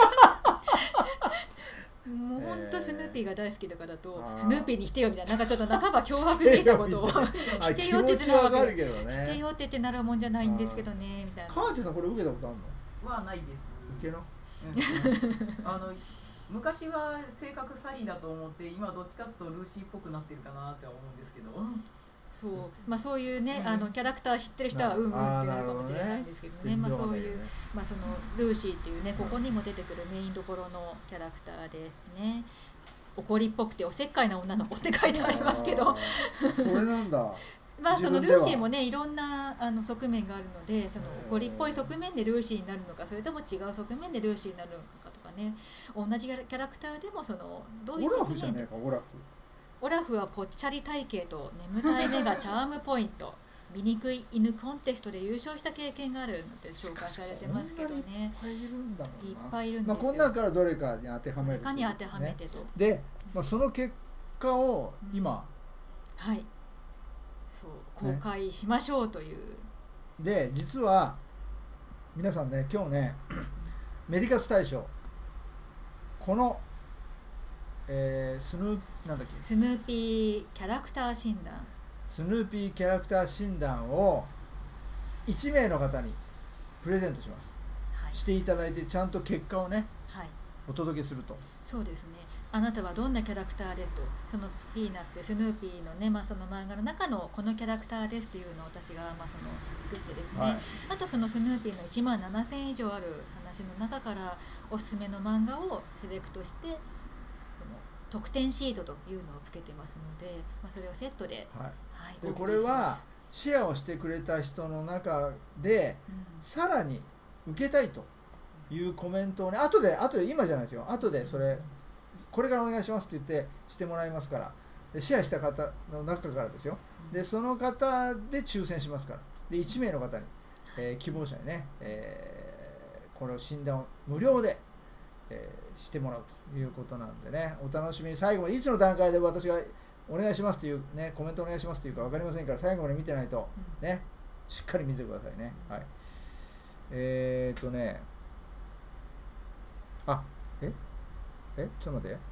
もう本当スヌーピーが大好きとかだと、スヌーピーにしてよみたいな、なんかちょっと半ば脅迫めいたことをしてよって言ってなるわけ、ね、してよって言ってなるもんじゃないんですけどねみたいな。 川内さんこれ受けたことあるの？ はないです。 受けな、 うん、あの昔は性格サリーだと思って今どっちかというとルーシーっぽくなってるかなって思うんですけど、 そう、まあ、そういうね、うん、あのキャラクター知ってる人はうんうんってなるかもしれないんですけどね、まあ、そういう、まあ、そのルーシーっていうねここにも出てくるメインどころのキャラクターですね。怒りっぽくておせっかいな女の子って書いてありますけどそれなんだまあそのルーシーもねいろんなあの側面があるので、その怒りっぽい側面でルーシーになるのかそれとも違う側面でルーシーになるのかとかね、同じキャラクターでもそのどういう側面でオラフじゃねえかオラフオラフはぽっちゃり体型と眠たい目がチャームポイント醜い犬コンテストで優勝した経験があるので紹介されてますけどね。 いっぱいいるんだろうな。 いっぱいいるんですよ。 まあ、この中からどれかに当てはめる、 どれかに当てはめてと、ね、 で、まあ、その結果を今、 うん、はいそう公開しましょうという、ね、 で実は皆さんね今日ねメディカス大賞このえー、スヌーなんだっけスヌーピーキャラクター診断スヌーピーキャラクター診断をいちめいの方にプレゼントします、はい、していただいてちゃんと結果をね、はい、お届けすると。 そうですね。あなたはどんなキャラクターですと、そのピーナッツスヌーピーのね、まあ、その漫画の中のこのキャラクターですというのを私がまあその作ってですね、はい、あとそのスヌーピーのいちまんななせん以上ある話の中からおすすめの漫画をセレクトしてその特典シートというのをつけてますので、まあ、それをセットで、 はいはい、 でおこれは送りします。 シェアをしてくれた人の中でうんさらに受けたいというコメントをね、後で後で今じゃないですよ、後でそれこれからお願いしますって言ってしてもらいますから、でシェアした方の中からですよ、でその方で抽選しますから、でいち名の方に、えー希望者にね、えーこの診断を無料で、えーしてもらうということなんでね、お楽しみに。最後までいつの段階で私がお願いしますというね、コメントお願いしますというか分かりませんから、最後まで見てないとね、しっかり見てくださいね。はい。えーっとね、あ、ええちょっと待って。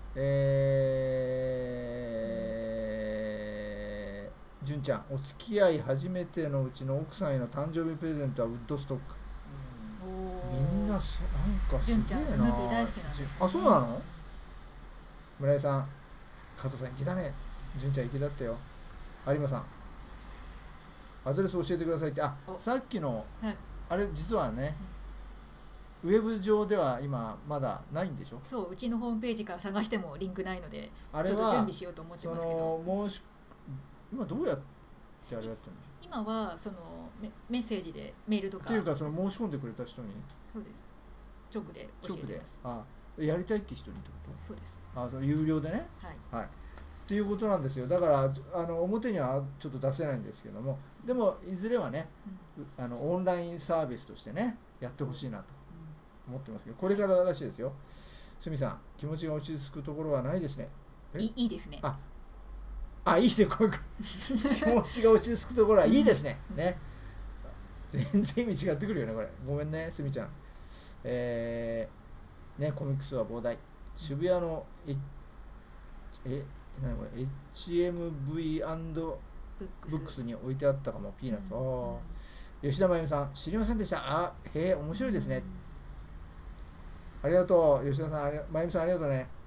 えー、純ちゃん、お付き合い初めてのうちの奥さんへの誕生日プレゼントはウッドストック。 おみーんなすなんかすげえな。 純ちゃんスヌーピー大好きなんですね。 あ、そうなの？村井さん、加藤さん、粋だね。純ちゃん、粋だったよ。有馬さん、アドレス教えてくださいって。あ、 おさっきの、 はいあれ、実はね、ウェブ上では今、まだないんでしょ？ そう、うちのホームページから探してもリンクないので、 あれちょっと準は備しようと思ってそますけど、 の申し今どうやってあれやってるの？ 今はそのメメッセージでメールとか、 っていうか、その申し込んでくれた人にそうです。直で教直でえてます。 あやりたいって人にってこそうです。 と？あ有料でね。 はい。 はい。っていうことなんですよ。だからあの表にはちょっと出せないんですけども、でもいずれはね、 うんあのオンラインサービスとしてねやってほしいなと思ってますけど、これかららしいですよ。すみさん、気持ちが落ち着くところはないですね。えいいいいですね。 ああ、いいね、これ気持ちが落ち着くところはいいですね。ね。全然意味違ってくるよね、これ。ごめんね、すみちゃん。えー、ね、コミックスは膨大。渋谷のえ、え、何これ、エイチエムブイブックス。 ブックスに置いてあったかも、ピーナッツ。 うんあー吉田真由美さん、知りませんでした。あ、へえ、面白いですね。ありがとう、吉田さん、あり真由美さん、ありがとうね。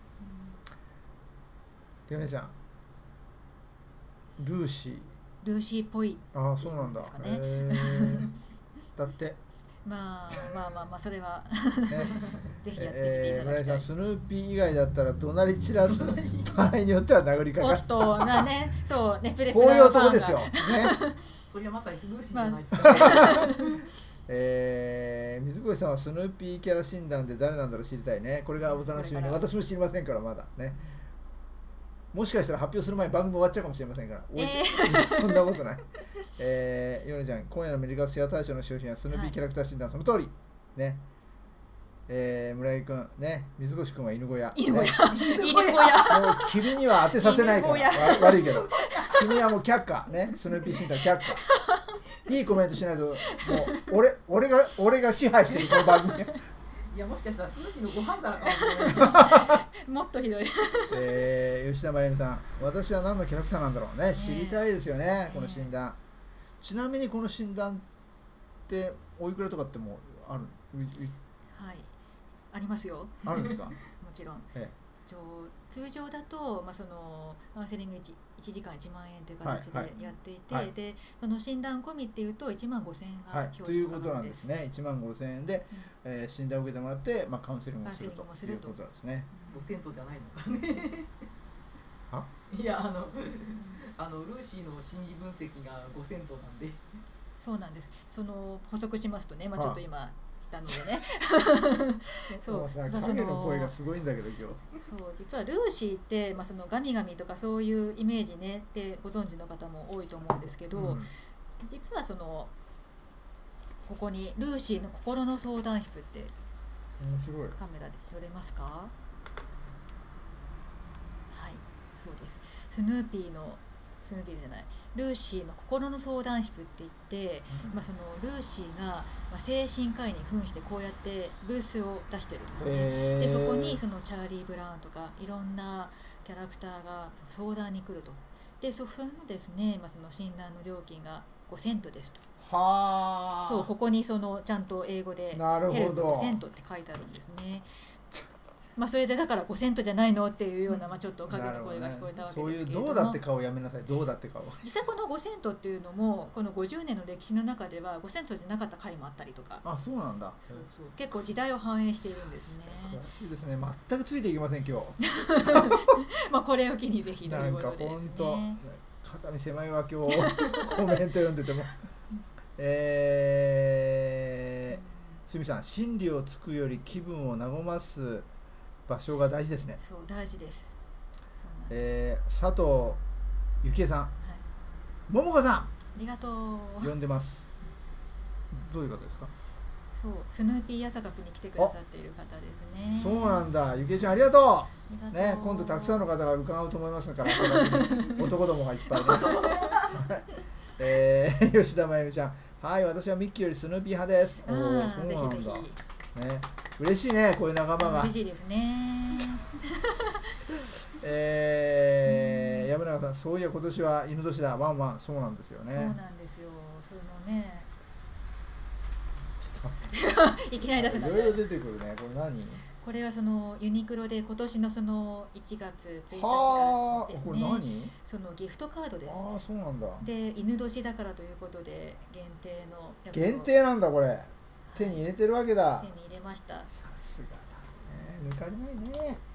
ヨネちゃん、ルーシー。 ルーシーっぽい。 ああ、そうなんだ。 ですかねへーだって、ねまあまあまあまあそれはえぜひやってみていただきたい。 ー村井さん、スヌーピー以外だったら怒鳴り散らす場合によっては殴りかかる。 おっとなね、そうね、プレスこういうラーファンが男ですよ。ねそれはまさにスヌーシーじゃないですか、 えー、水越さんはスヌーピーキャラ診断で誰なんだろう知りたいね。これがお楽しみに。私も知りませんからまだね。もしかしたら発表する前に番組終わっちゃうかもしれませんから。おいえそんなことない。えー、ヨネちゃん、今夜のメリカスシェア大賞の商品はスヌーピーキャラクター診断、その通り。ね。えー、村井君、ね、水越君は犬小屋。 犬小屋、 ね犬小屋。 もう君には当てさせないから犬小わ悪いけど君はもう却下ね、スヌーピー診断却下。いいコメントしないともう俺俺が俺が支配してるこの番組。 いやもしかしたらスヌーピーのご飯皿かもしれないもっとひどい。 えー、吉田真由美さん、私は何のキャラクターなんだろうね、知りたいですよね、 ねこの診断。ちなみにこの診断っておいくらとかってもうあるううはい、ありますよ。 あるんですか？ もちろん。 え一応通常だと、まあ、そのカウンセリング 1, 1時間いちまんえんという形ではいはいやっていて、 はいでその診断込みっていうといちまんごせんえんえ、はい、 が標という準ことなんで価格ですす。 ね。いちまんごせんえんで、えー診断を受けてもらって、まあ、カウンセリングをするとカウンセリングもするということなんですね。 ごセントじゃないのかねはいやあのあのルーシーの心理分析がごセントなんでそうなんです。その補足しますとね、まあ、ちょっと今来たのでねそうさまあそ影の声がのすごいんだけど今日。 そう実はルーシーって、まあ、そのガミガミとかそういうイメージねってご存知の方も多いと思うんですけど、 うん実はそのここにルーシーの心の相談室って面白い。 カメラで寄れますか？はい、そうです。スヌーピーのスヌーピーじゃないルーシーの心の相談室って言って、 うんまあ、そのルーシーが、まあ、精神科医に扮してこうやってブースを出してるんですね。 へーでそこにそのチャーリー・ブラウンとかいろんなキャラクターが相談に来ると。でそそのですね、まあ、その診断の料金がごセントですと。 はあ。 そうここにそのちゃんと英語でなるほどヘルプごセントって書いてあるんですね。 まあそれでだからごセントじゃないのっていうような、まあ、ちょっと陰の声が聞こえたわけですけれども、 そういうどうだって顔やめなさい、どうだって顔。 実際このごセントっていうのもこのごじゅうねんの歴史の中ではごセントじゃなかった回もあったりとか、 あ、そうなんだ。 そうそう結構時代を反映しているんですね。 詳しいですね。全くついていけません今日。 まあこれを機にぜひとないんかうことですね。 本当肩身狭いわ今日コメント読んでても。えー、すみさん、真理をつくより気分を和ます場所が大事ですね。 そう大事です。そうなんです。 えー、佐藤幸恵さん、 はい、 桃子さん、 ありがとう。 呼んでます。どういう方ですか？ そうスヌーピー朝活に来てくださっている方ですね。 そうなんだ。ゆきえちゃんありがとう。 ありがとうね、今度たくさんの方が伺うと思いますから男どもがいっぱいねえー、吉田真由美ちゃん、はい、私はミッキーよりスヌーピー派です。 あおー、 あぜそうなんだひぜひ。 ね、嬉しいね、こういう仲間が嬉。しいですね。 えー、山中さん、そういや今年は犬年だ、ワンワン。そうなんですよね。 そうなんですよ。そのね、 ちょっと待っていきなり出すのいろいろ出てくるね。これ何？ これはそのユニクロで今年のそのいちがつついたちかはあ、これらですね。 何？ そのギフトカードです。 ああ、そうなんだ。 で犬年だからということで限定のやつを限定なんだこれ。手に入れてるわけだ。 手に入れました。 さすがだね、抜かれないね。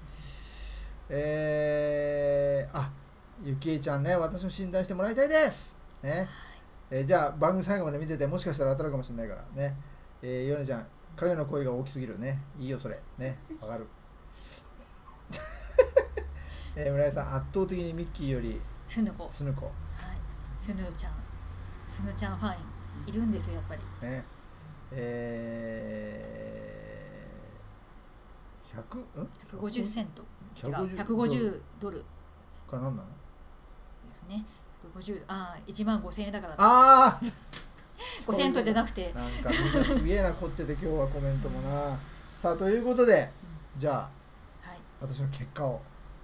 えー、あ、ゆきえちゃんね、私も診断してもらいたいですね。えーじゃあ番組最後まで見てて、もしかしたら当たるかもしれないからね。えー、ヨネちゃん、影の声が大きすぎるね。いいよそれね、わかる。えー、村井さん、圧倒的にミッキーよりスヌコ、はい、 スヌコスヌーちゃん、スヌちゃんファンいるんですよやっぱり。 ね。えー、ひゃく、ん？ ひゃくごじゅうセント、違う、ひゃくひゃくごじゅうごじゅうドルか、なんなの？ ですね。ひゃくごじゅう、ああ、いちまんごせんえんだから。 ああごセントじゃなくて。 なんかみんなすげえな凝ってて今日はコメントもな。さあということで、じゃあ、 はい、 私の結果を。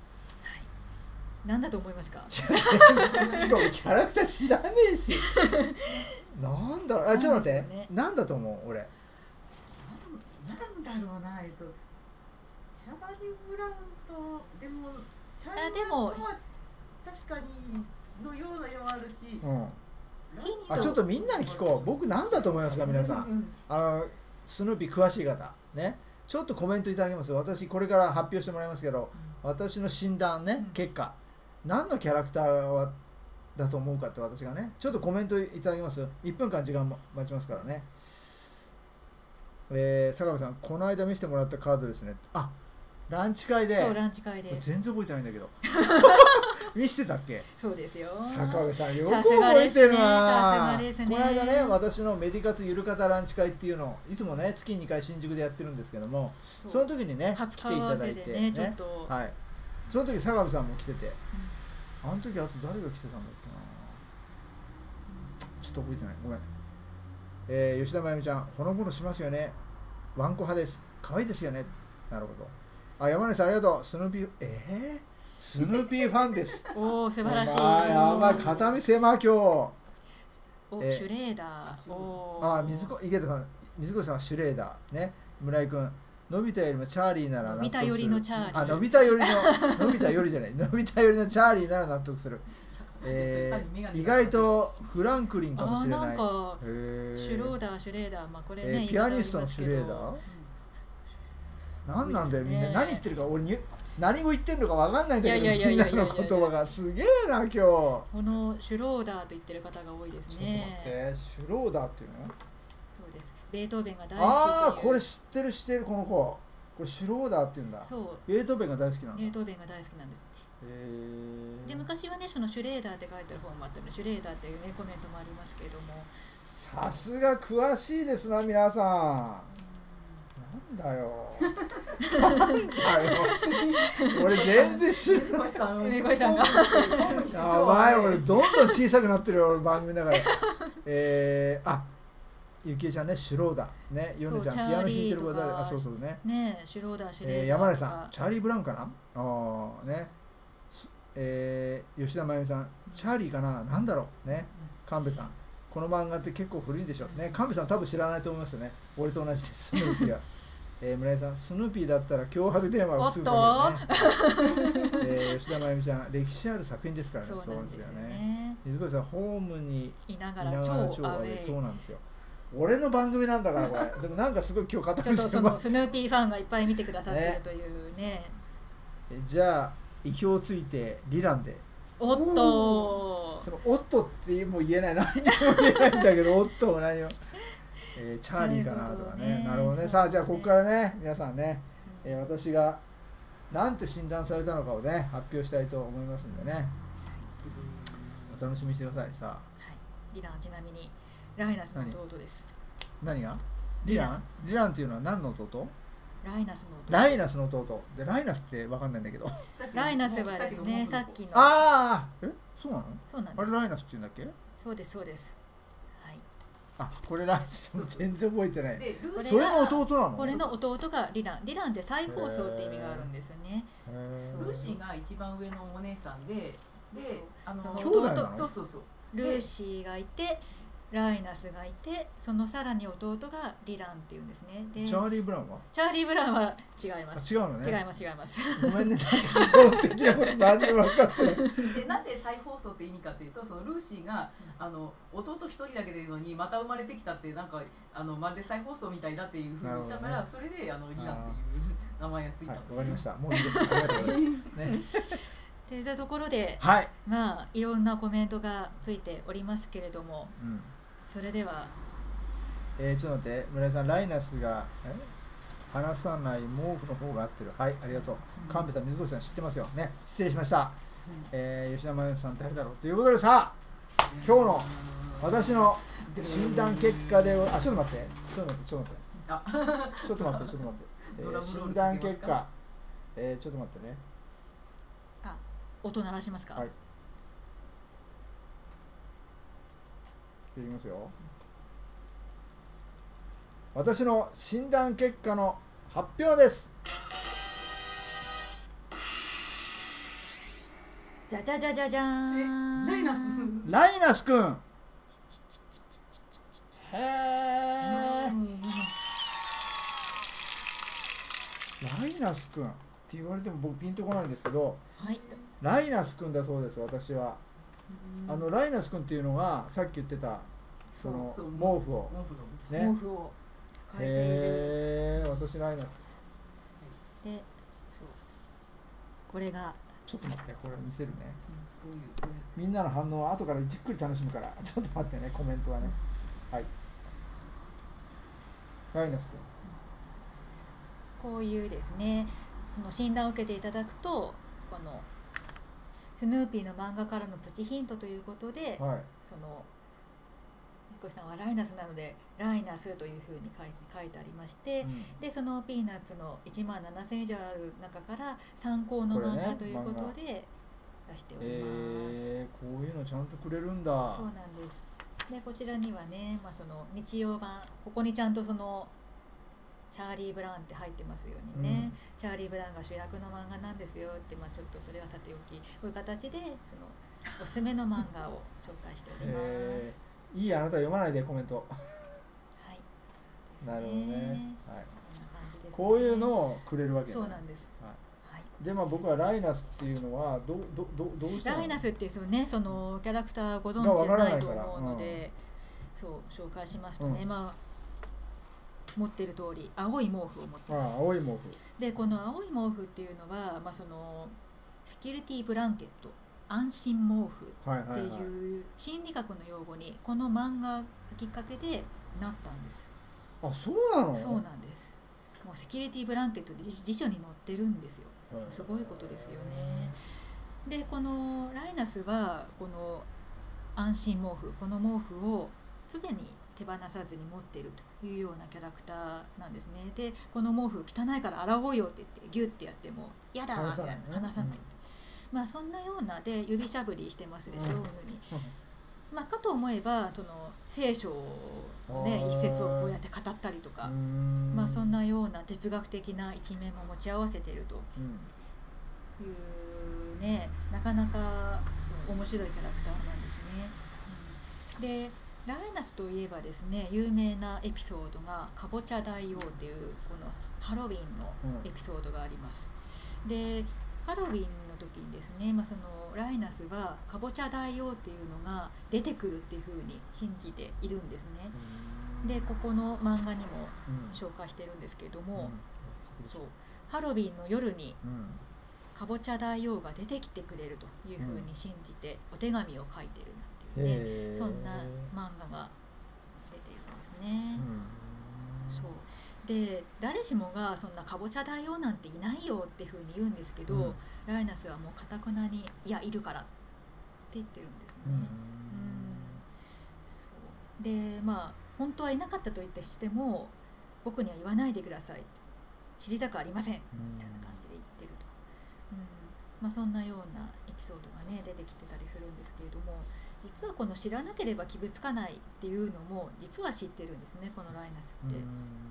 何だと思いますか？ 違う俺キャラクター知らねえし。なんだろう、あ、ちょっと待って、 ね、 なんだと思う俺。 なんだろうな、えっとチャーリー・ブラウンとでもチャーリー・あでもブラウンとは確かにのようなのもあるし、 うん、 ヒントあ、ちょっとみんなに聞こう。僕なんだと思いますか皆さん。 うんうん、 あのスヌーピー詳しい方ね、ちょっとコメントいただけます？私これから発表してもらいますけど、私の診断ね、 うん、 結果何のキャラクターはだと思うかって私がね、ちょっとコメントいただけます？いっぷんかん時間待ちますからね。えー、坂部さん、この間見せてもらったカードですね。あ、ランチ会で。 そうランチ会で。 全然覚えてないんだけど。見せてたっけ？ そうですよ。 坂部さんよくさすが覚えてるですね。さな。 すがですね。 この間ね、私のメディカツゆるかたランチ会っていうのをいつもね月にかい新宿でやってるんですけども、その時にね来ていただいてね、ちょっと、 はい、その時坂部さんも来てて、うん、あの時あと誰が来てたんだっけな、ちょっと覚えてない、ごめん。えー、吉田真由美ちゃん、ほのぼのしますよね、ワンコ派です、可愛いですよね。なるほど。あ、山根さんありがとう。スヌーピー、えー、スヌーピーファンです。 おお、素晴らしい。 あ、やばい、片身狭今日。 お、 えー、 シュレーダー。おあ、水子、池田さん、水越さんはシュレーダーね。村井君、のび太よりもチャーリーなら納得する。 のび太よりのチャーリー。 あ、のび太よりののび太よりじゃない、のび太よりのチャーリーなら納得する。えー、意外とフランクリンかもしれない。 あ、なんかシュローダー、シュレーダー、まあこれね、 えー、ピアニストのシュレーダー。何なんだよみんな、何言ってるか俺に何語言ってるのか分かんないんだけど、みんなの言葉がすげえな今日。このシュローダーと言ってる方が多いですね。 ちょっと待って、シュローダーっていうの？ そうです。ベートーベンが大好き。 ああ、これ知ってる知ってる、この子。これシュローダーっていうんだ。 そう。 ベートーベンが大好きなんだ。 ベートーベンが大好きなんです。 へー。 で昔はね、そのシュレーダーって書いてある本もあったので、シュレーダーっていうねコメントもありますけれども。 さすが詳しいですな皆さん。なんだよ。なんだよ。俺全然知らない。 梅越さんが。 やばい、俺どんどん小さくなってるよ番組だから。えー、あ、ゆきえちゃんね、シュローダーね、ヨネちゃんピアノ弾いてる子だ。あ、そうそうね。 ね、シュローダー、シュレーダー。 えー、山根さん、チャーリー・ブラウンかな。ああね。えー、吉田真由美さん、チャーリーかな、なんだろうね。神戸さん、この漫画って結構古いんでしょうね。神戸さん多分知らないと思いますよね。俺と同じです。 えー、村井さん、スヌーピーだったら脅迫電話をすぐかけるね。えー、吉田真由美ちゃん、歴史ある作品ですからね。 そうなんですよね。 ね水越さん、ホームにいながら超アウェイ。 そうなんですよ。俺の番組なんだからこれ。でもなんかすごい今日語るちょっとそのスヌーピーファンがいっぱい見てくださってるというね。 ねえじゃあ意表をついてリランで。 おっとそのおっとっても言えない何も言えないんだけどおっとも何も。えー、チャーリーかなとかね。なるほどね。さあじゃあここからね皆さんね、えー、私がなんて診断されたのかをね発表したいと思いますんでね。お楽しみにしてください。さあ。 はい。リランはちなみにライナスの弟です。 何が？リラン？リランっていうのは何の弟？ ライナスの弟。 ライナスの弟。でライナスってわかんないんだけど。 ライナスはですねさっきの。 ああ。え？そうなの？ そうなんです。 あれライナスって言うんだっけ？ そうですそうです。 あ、これライナス全然覚えてない。 でそれの弟なの？ これの弟がリラン。リランって再放送って意味があるんですよね。 ルーシーが一番上のお姉さんで、で、あの兄弟なの？ そうそうそう。 ルーシーがいて、ライナスがいて、そのさらに弟がリランっていうんですね。で、 チャーリー・ブラウンは？ チャーリー・ブラウンは違います。 違うのね。 違います違います。 ごめんね。なんか基本的なこと何にも分かってない。 で、なんで再放送って意味かっていうと、そのルーシーがあの弟一人だけでいるのにまた生まれてきたってなんかあのまるで再放送みたいだっていうふうに言ったから、ね、それであのリランっていう名前がついた。 はい、わかりました。もういいです。ありがとうございます。ね。 といったところで、 はい、 まあいろんなコメントがついておりますけれども、うん、それでは、 えー、ちょっと待って、村井さん、ライナスがえ話さない毛布の方が合ってる。はい、ありがとう。神戸さん、水越さん知ってますよね。失礼しました。うん、えー、吉田真由さん誰だろうということでさあ、今日の私の診断結果で、あ、ちょっと待って、ちょっと待って、ちょっと待って、ちょっと待って、ちょっと待って、えー、診断結果、えー、ちょっと待ってね。 あ、音鳴らしますか。 はい。いきますよ。私の診断結果の発表です。 じゃじゃじゃじゃじゃーん。 ライナス。 ライナスくん。へえ。ライナスくんって言われても僕ピンとこないんですけど、 はい、 ライナスくんだそうです。私はあのライナスくんっていうのがさっき言ってたその毛布をね、毛布を変えている。へえ、私ライナスで、そうこれがちょっと待って、これ見せるね、うん、みんなの反応は後からじっくり楽しむからちょっと待ってね、コメントはね、はい、ライナスくんこういうですね、その診断を受けていただくと、このスヌーピーの漫画からのプチヒントということで、はい、その水越さんはライナスなのでライナスというふうに書いて、書いてありまして、うん、でそのピーナッツのいちまんななせん以上ある中から参考の漫画ということで出しております、 ね、えー、こういうのちゃんとくれるんだ。 そうなんです。でこちらにはね、まあ、その日曜版、ここにちゃんとそのチャーリー・ブラウンって入ってますようにね、うん、チャーリー・ブラウンが主役の漫画なんですよって、まあ、ちょっとそれはさておき、こういう形でそのおすすめの漫画を紹介しております。 いい、あなた読まないでコメント。 はい。 なるほどね。はい。こんな感じですね。こういうのをくれるわけです。 そうなんです。はい。 でまあ僕はライナスっていうのはどどどどうしたの？ ライナスっていうそのね、そのキャラクターご存知ないと思うので、うん、そう紹介しますとね、うん、まあ。持ってる通り青い毛布を持ってます。 ああ、青い毛布で、この青い毛布っていうのは、まあ、そのセキュリティブランケット、安心毛布っていう心理学の用語にこの漫画きっかけでなったんです。 あ、そうなの？ そうなんです。もうセキュリティブランケットで辞書に載ってるんですよ。すごいことですよね。で、このライナスはこの安心毛布、この毛布を常に手放さずに持っているというようなキャラクターなんですね。で、この毛布汚いから洗おうよって言ってギュッてやっても嫌だみたいな、離さない、うん、まあそんなようなで指しゃぶりしてますでしょう、うん、にまあかと思えばその聖書のね一節をこうやって語ったりとか、まあそんなような哲学的な一面も持ち合わせているというね、なかなかそう面白いキャラクターなんですね。うん、でライナスといえばですね、有名なエピソードがかぼちゃ大王っていうこのハロウィンのエピソードがあります。でハロウィンの時にですね、まあ、そのライナスはかぼちゃ大王っていうのが出てくるっていうふうに信じているんですね。でここの漫画にも紹介してるんですけれども、うん、そうハロウィンの夜にかぼちゃ大王が出てきてくれるというふうに信じてお手紙を書いてるなんていうね、そんな漫画が出ているんですね。そうで誰しもがそんなかぼちゃ大王なんていないよっていうふうに言うんですけど、うん、ライナスはもうかたくなにいやいるからって言ってるんですね。うん、そうでまあ本当はいなかったと言ってしても僕には言わないでください、知りたくありませんみたいな感じで言ってると、うんまあ、そんなようなエピソードがね出てきてたりするんですけれども、実はこの知らなければ気づかないっていうのも実は知ってるんですね、このライナスって。うん、うん、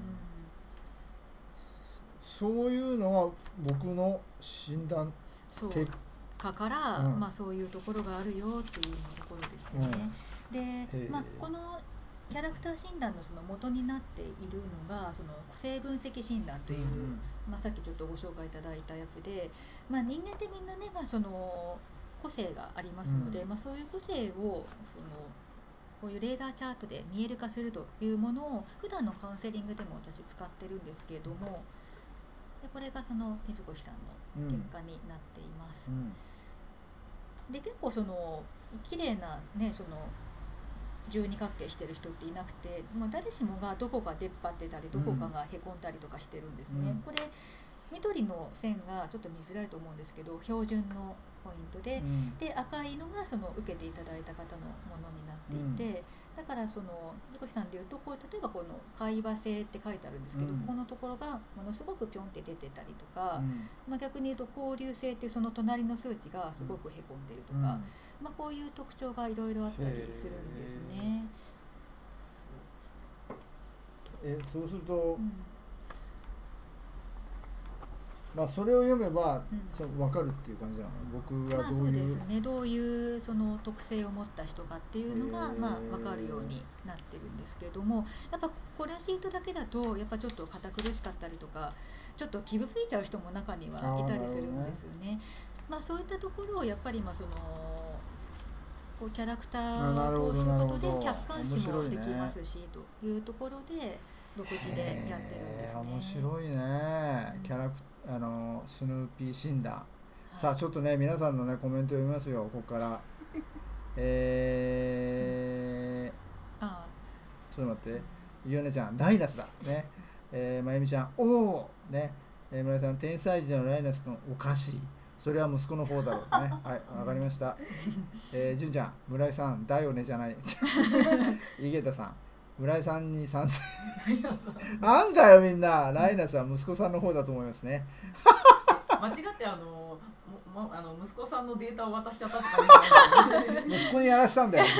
そういうのは僕の診断結果から、うんまあ、そういうところがあるよっていうところでしてね、うん、で、まあ、このキャラクター診断のその元になっているのがその個性分析診断という、うんまあ、さっきちょっとご紹介いただいたやつで、まあ、人間ってみんなね、まあ、その個性がありますので、うんまあ、そういう個性をそのこういうレーダーチャートで見える化するというものを普段のカウンセリングでも私使ってるんですけれども、でこれがその水越さんの結果になっています。うん、で結構その綺麗なねその十二角形してる人っていなくて、まあ、誰しもがどこか出っ張ってたりどこかがへこんだりとかしてるんですね。うん、これ緑の線がちょっと見づらいと思うんですけど標準のポイントで、うん、で赤いのがその受けていただいた方のものになっていて、うん、だからその水越さんでいうとこう例えばこの会話性って書いてあるんですけど、うん、このところがものすごくピョンって出てたりとか、うんまあ、逆に言うと交流性っていうその隣の数値がすごくへこんでるとか、うんまあ、こういう特徴がいろいろあったりするんですね。 えそうすると、うんまあ、それを読めば、うん、そ分かるっていう感じなの。僕がどういう、まあ、そうですね、 どういうその特性を持った人かっていうのが、まあ、分かるようになってるんですけれども、やっぱこれシートだけだとやっぱちょっと堅苦しかったりとかちょっと傷ついちゃう人も中にはいたりするんですよね。まあ、そういったところをやっぱりまあそのこうキャラクターを通すことで客観視もできますし、ね、というところで独自でやってるんですね。 面白いね、うん、キャラクあのスヌーピー診断、はい、さあちょっとね皆さんのねコメント読みますよここからえー、あちょっと待って、ゆうねちゃんライナスだね、えー、まゆみちゃんおおね、えー、村井さん天才児のライナス君おかしい、それは息子の方だろうねはいわかりました、えー、じゅんちゃん村井さんだよねじゃない井桁さん村井さんに賛成なんだよみんな、ライナスは息子さんの方だと思いますね間違ってあのもあの息子さんのデータを渡しちゃったとか息子にやらしたんだよ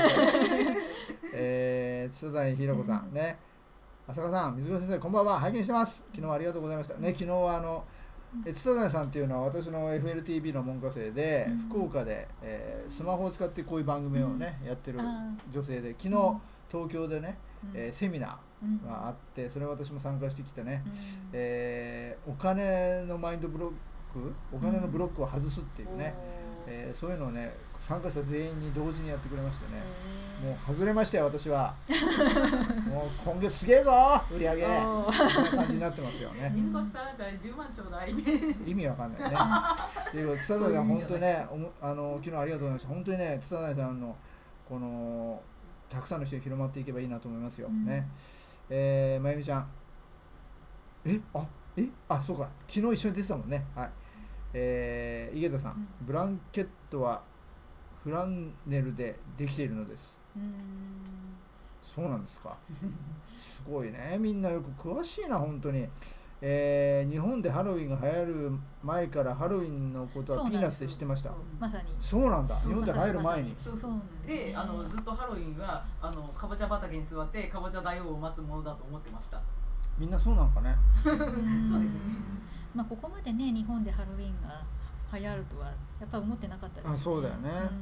えー、津谷ひろ子さんね、浅香さん水越先生こんばんは、拝見してます、昨日はありがとうございましたね。昨日はあの津谷さんっていうのは私の エフエルティービー の門下生で、うん、福岡で、えー、スマホを使ってこういう番組をね、うん、やってる女性で、昨日、うん、東京でね、うんえー、セミナーがあって、うん、それを私も参加してきてね、うんえー、お金のマインドブロックお金のブロックを外すっていうね、うんえー、そういうのをね参加者全員に同時にやってくれましてね、もう外れましたよ私はもう今月すげえぞ売り上げこんな感じになってますよね。 水越さんじゃあじゅうまんちょうだい意味わかんないねっていうこと津田さん本当ねあの昨日ありがとうございました。本当にね津田さんのこのたくさんの人に広まっていけばいいなと思いますよ、うん、ねえー、まゆみちゃんえあえあそうか昨日一緒に出てたもんね。はいえー、井桁さん、うん、ブランケットはフランネルでできているのです。うーんそうなんですかすごいねみんなよく詳しいな本当に。えー、日本でハロウィンが流行る前からハロウィンのことはピーナッツで知ってました。 まさにそうなんだ、日本で流行る前に。 そうそうで、ね、あのずっとハロウィンはあのかぼちゃ畑に座ってかぼちゃ大王を待つものだと思ってました。 みんなそうなんかねそうですねまあここまでね日本でハロウィンが流行るとはやっぱり思ってなかったですね。 あそうだよね、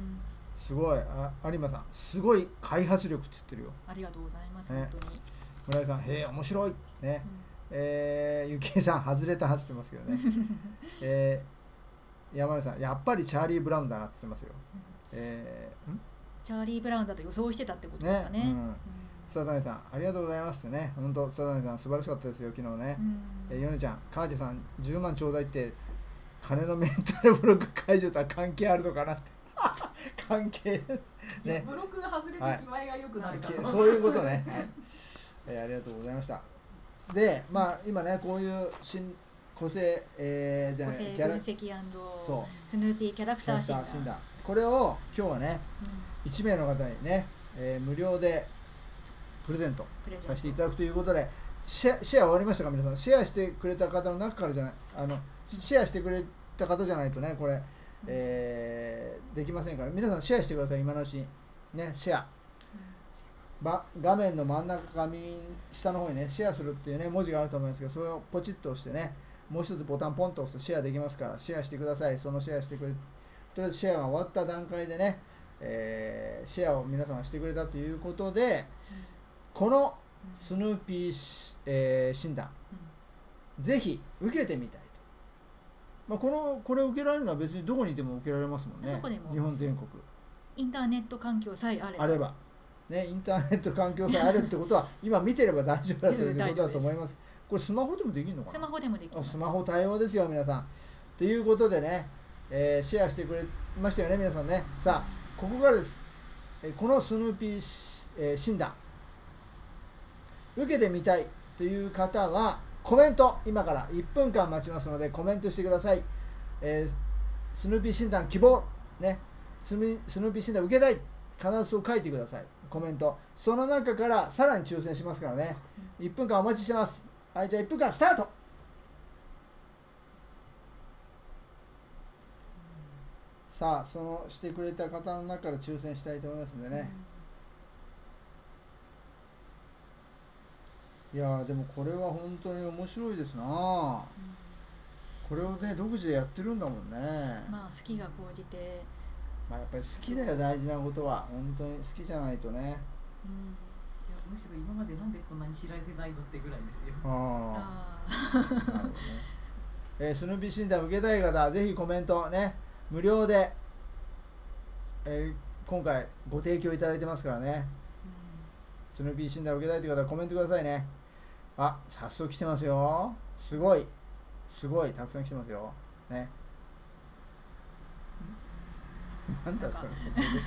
すごい。あ、有馬さんすごい開発力って言ってるよ。 ありがとうございます、 ね本当に。 村井さん、へえ面白いね。 うんえー、ゆきえさん外れたはずってますけどね。えー、山根さんやっぱりチャーリー・ブラウンだなって言ってますよ。えー、んチャーリー・ブラウンだと予想してたってことですかね。 ね、うん佐谷さんありがとうございますってね。本当佐谷さん素晴らしかったですよ昨日ね。 うんえー、ヨネちゃん川地さんじゅうまんちょうだいって金のメンタルブロック解除とは関係あるのかなって関係いやねブロックが外れて気前が良くなるから、 そういうことね、はいえーありがとうございました。でまあ今ねこういう新個性、えー、じゃ個性ないキャラ分析そスヌーピーキャラクキャラクタター診断ー診断これを今日はねうんいちめいの方にね、えー無料でプレゼントプレゼントさせていただくということでシェアシェア終わりましたか皆さん。シェアしてくれた方の中からじゃないあのシェアしてくれた方じゃないとねこれ、えーできませんから皆さんシェアしてください。今のうちにねシェアば画面の真ん中か右下の方にねシェアするっていうね文字があると思いますけどそれをポチッと押してねもう一つボタンポンと押すとシェアできますからシェアしてください。そのシェアしてくれとりあえずシェアが終わった段階でね、えーシェアを皆さんしてくれたということでこのスヌーピーし、えー診断ぜひ受けてみたいと、まあ、このこれを受けられるのは別にどこにいても受けられますもんね。 どこでも日本全国インターネット環境さえあればあれば、ね、インターネット環境さえあるってことは今見てれば大丈夫だということだと思います。これスマホでもできるのかな。 スマホでもできます。 あスマホ対応ですよ皆さん。ということでね、えーシェアしてくれましたよね皆さんね。さあここからです、えーこのスヌーピーし、えー診断受けてみたいという方はコメント今からいっぷんかん待ちますのでコメントしてください。えースヌーピー診断希望ねスヌスヌーピー診断受けたい必ずそう書いてくださいコメント。その中からさらに抽選しますからね。いっぷんかんお待ちしてます。はいじゃあいっぷんかんスタート。さあそのしてくれた方の中から抽選したいと思いますんでね。いやーでもこれは本当に面白いですなあ。これをね独自でやってるんだもんね。 まあ好きが高じて、 まあやっぱり好きだよ大事なことは。本当に好きじゃないとね。 うん、 いやむしろ今までなんでこんなに知られてないのってぐらいですよ。 あああなるほどね。えースヌーピー診断受けたい方ぜひコメントね無料で、えー今回ご提供いただいてますからね。スヌーピー診断受けたいという方はコメントくださいね。あ早速来てますよ。すごいすごいたくさん来てますよね。なんだそれ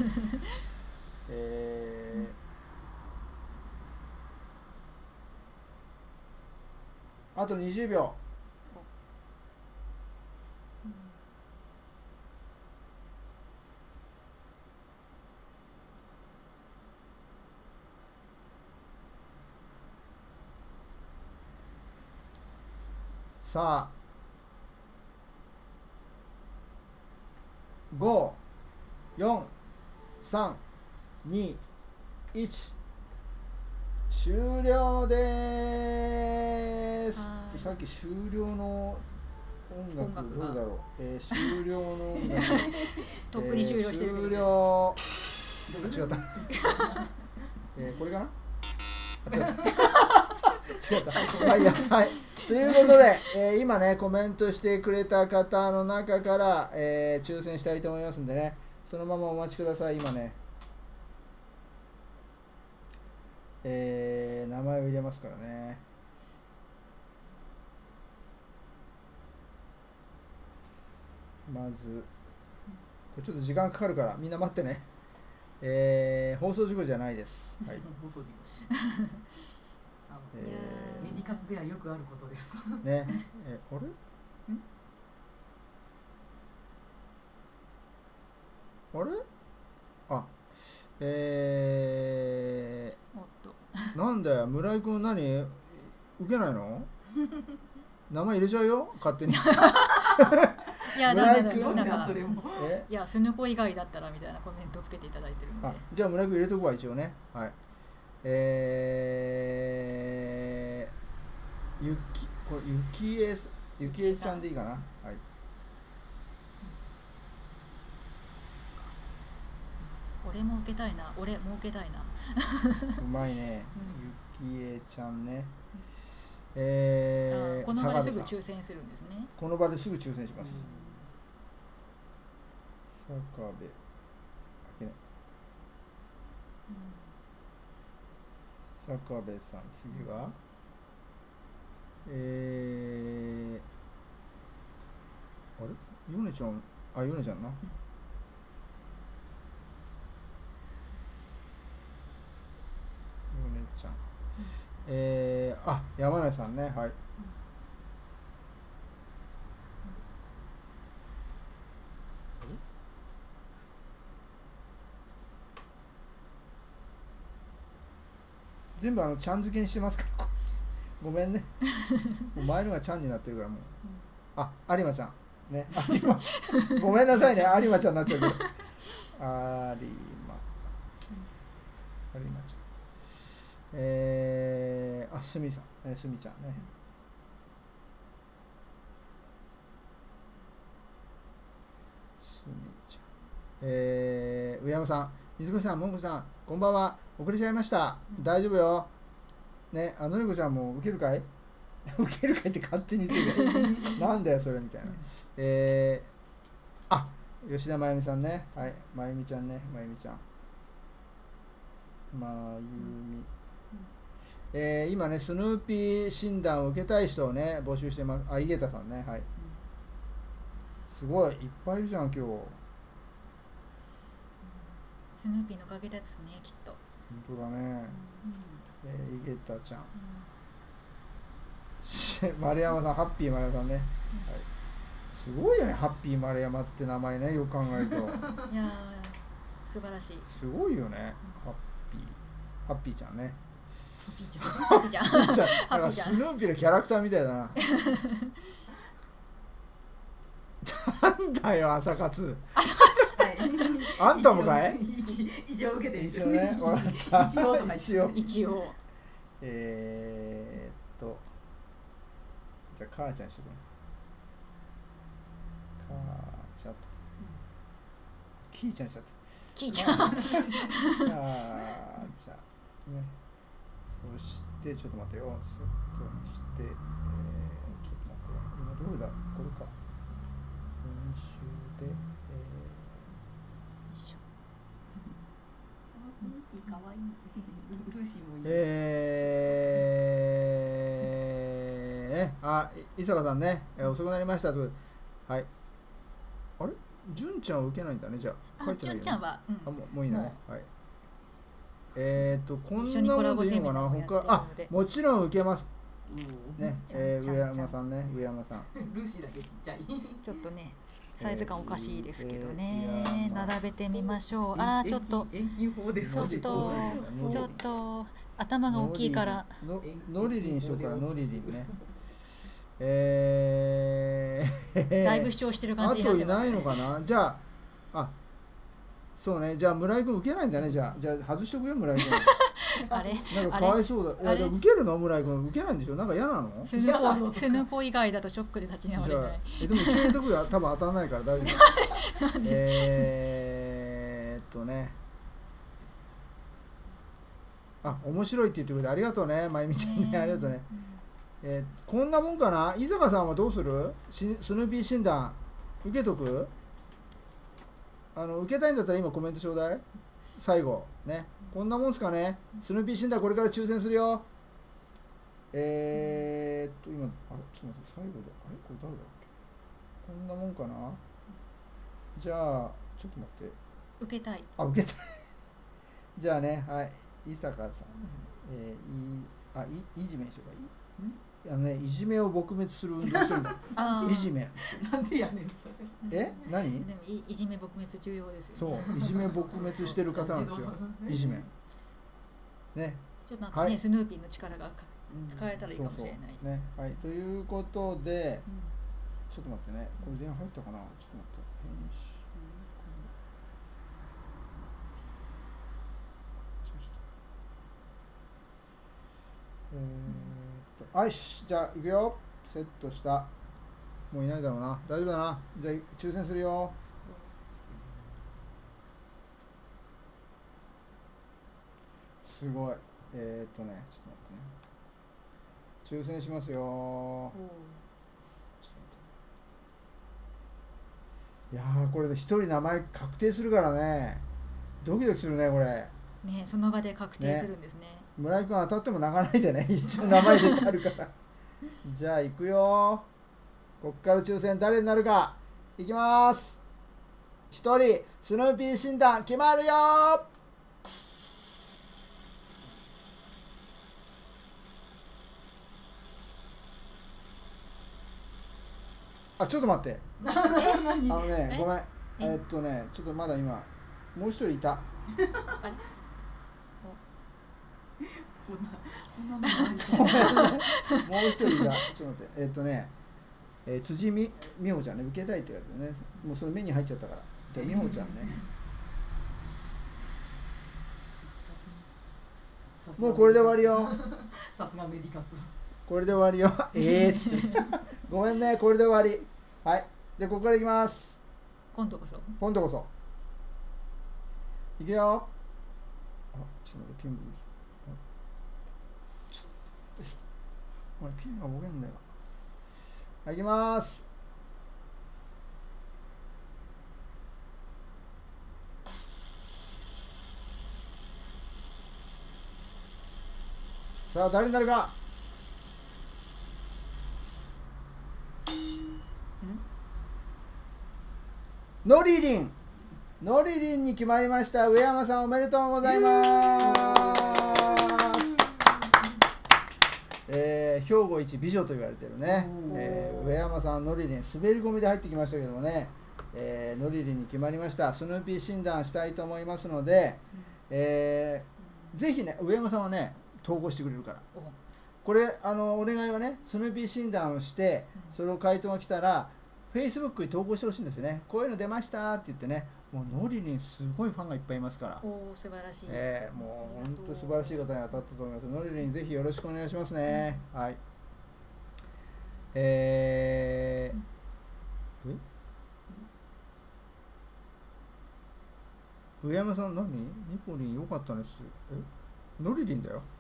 えー、あとにじゅうびょう。さあご、よん、さん、に、いち終了でーす。 はいさっき終了の音楽音楽がどうだろう、えー、終了の音楽とっくに終了してるけど、 えー終了あ違った、えー、これかなあ違った違ったはいやはいということで、えー、今ねコメントしてくれた方の中から、えー、抽選したいと思いますんでねそのままお待ちください。今ねえー、名前を入れますからね。まずこれちょっと時間かかるからみんな待ってね。えー、放送事故じゃないです。はい。 放送事故あのえメディカツではよくあることです。 ー、ねえあれあれあえおっとー、なんだよ村井君何受けないの名前入れちゃうよ勝手にいやだめだ村井君なんかそれもえいやスヌコ以外だったらみたいなコメントをつけていただいてるのあで、 じゃあ村井君入れとくわ一応ね。はいえー、ゆきこれゆきえゆきえちゃんでいいかな。はい俺も受けたいな、俺も受けたいな。 うまいね、 うん、 ゆきえちゃんね。えー、 あこの場ですぐ坂部さん抽選するんですね。 この場ですぐ抽選します。坂部あけない坂部さん、次がえー、あれヨネちゃん、あ、ヨネちゃんな、ヨネちゃん、えー、あ、山根さんね、はい。全部あのちゃん付けにしてますからごめんねもう前のがちゃんになってるからもう、あ、有馬ちゃんね、有馬ごめんなさいね、有馬ちゃんになっちゃうけど有馬有馬ちゃん、えー、あ、すみさん、えー、すみちゃんね、すみちゃん、えー、上山さん、水越さん、もんこさん、こんばんは。遅れちゃいました。大丈夫よ。ね、あのりこちゃんも受けるかい受けるかいって勝手に言ってるなんだよ、それみたいな。えー、あ、吉田真由美さんね。はい、真由美ちゃんね、真由美ちゃん。真由美。えー、今ね、スヌーピー診断を受けたい人をね、募集してます。あ、井桁さんね。はい。すごい、いっぱいいるじゃん、今日。 スヌーピーのおかげですね、きっと。 本当だね。えー、井桁ちゃん。丸山さん、ハッピー丸山さんね。はい、すごいよね、ハッピー丸山って名前ね、よく考えると。 いやー、素晴らしい。 すごいよね、ハッピー。ハッピーちゃんね。 ハッピーちゃん。ハッピーちゃん。 だからスヌーピーのキャラクターみたいだな。なんだよ、朝活。あんたもかい？ 一応受けて一応ね、わかった。 一応一応。 一応。 えーっと、じゃあ、母ちゃんにしとくね。母ちゃんと。キーちゃんにしちゃった。 キーちゃん。 母ちゃん。ね。そして、ちょっと待ってよ。セットにして、えー、ちょっと待ってよ。今どれだ？これか。編集で、えー、 かわいい。ルーシーもいい。 えー、あ、伊坂さんね、えー、遅くなりました。はい。あれ、純ちゃんは受けないんだね、じゃあ。 あ、純ちゃんは、うん、 あ、もう、もういいんだね。はい。えっ、ー、と、こんなのもんでいいのかな、他、あ、もちろん受けます。ね、えー、上山さんね、上山さん。 ルーシーだけちっちゃい。 ちょっとね。サイズ感おかしいですけどね、えーえー、並べてみましょう。あら、ちょっとちょっとちょっと頭が大きいからののりりんしようからのりりんね。えー、 だいぶ主張してる感じになってますね。 あといないのかな。じゃあ、あ、そうね、じゃあ村井君受けないんだね。じゃあじゃあ外しとくよ、村井君。 あれなんかかわいそうだ。いや、受けるの、村井君。受けないんでしょ。なんか嫌なの？ スヌコスヌコ以外だとショックで立ち直れない。 え、でも決めとくよ。多分当たらないから大丈夫。えーっとね。あ、面白いって言ってくれてありがとうね、まゆみちゃんね、ありがとうね。えー、こんなもんかな。伊坂さんはどうする？スヌーピー診断受けとく？あの受けたいんだったら今コメントちょうだい。最後ね。こんなもんすかね。スヌーピー診断これから抽選するよ。えーっと今、あれちょっと待って、最後だ。あれこれ誰だっけ。こんなもんかな。じゃあちょっと待って。 受けたい。 あ、受けたい。じゃあね、はい、伊坂さん、えー、いあいいじめにしようか。いあのね、いじめを撲滅する運動してるんだ。いじめ。 なんでやねんそれ。え、何？ でもいいじめ撲滅重要ですよね。そう、いじめ撲滅してる方なんですよ。いじめ。ね。 ちょっとなんかね、はい、スヌーピーの力が使われたらいいかもしれない。そうそうね、はい、ということで、うん、ちょっと待ってね、これ電話入ったかな。ちょっと待って。編集。えーっと、よし、じゃあ行くよ。セットした。もういないだろうな。大丈夫だな。じゃあ抽選するよ。 すごい。えー、っとねちょっと待ってね、抽選しますよ。ちょっおと待って。いやーこれで一人名前確定するからね、ドキドキするねこれ。 ね、その場で確定するんですね。 村井君当たっても泣かないでね、一応名前出てあるからじゃあ行くよ。こっから抽選誰になるか。いきまーす。ひとりスヌーピー診断決まるよー。あ、ちょっと待って。あのね、ごめん。えーっとね、ちょっとまだ今、もう一人いた。 あれこんなこんなのないもう一人いた。ちょっと待って。えーっとね、えー、辻美穂ちゃんね、受けたいって言われてね、もうそれ目に入っちゃったから。じゃあ美穂ちゃんね。もうこれで終わりよ。 さすがメディカツ。 これで終わりよ。えーっつって。ごめんね、これで終わり。はい。で、ここからいきます。 今度こそ。 今度こそ。いくよ。あ、ちょっと待って、ピンブル。ちょっと、よいしょ。お前、ピンがボケんだよ。はい、いきます。さあ、誰になるか。のりりん、のりりんに決まりました。上山さんおめでとうございます。えー、兵庫一美女と言われてるね、えー、上山さん、のりりん滑り込みで入ってきましたけどもね、えー、のりりんに決まりました。スヌーピー診断したいと思いますので、えー、ぜひね、上山さんはね投稿してくれるから。これあのお願いはね、スヌーピー診断をしてそれを回答が来たらフェイスブックに投稿してほしいんですよね。こういうの出ましたって言ってね、もうのりりんすごいファンがいっぱいいますから。 おお、素晴らしい。 えー、もう本当素晴らしい方に当たったと思います。のりりんぜひよろしくお願いしますね。うん、はい。えー、え上山さん何？ニコリンよかったです。え？のりりんだよ。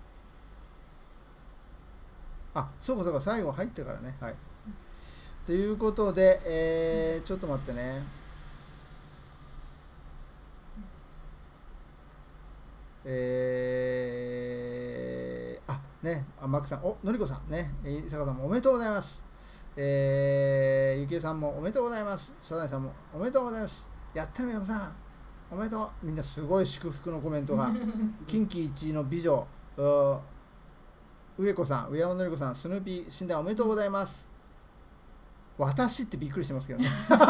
あ、そうかそうか、最後入ってからね。はい。ということで、えー、ちょっと待ってね。えー、あ、ね、あ、マックさん、お、のりこさん、ね、伊坂さんもおめでとうございます。えー、ゆきえさんもおめでとうございます。さだいさんもおめでとうございます。やったね、みやこさん。おめでとう。みんなすごい祝福のコメントが。近畿一の美女、上子さん、上山のりこさん、スヌーピー診断おめでとうございます。私ってびっくりしてますけどね。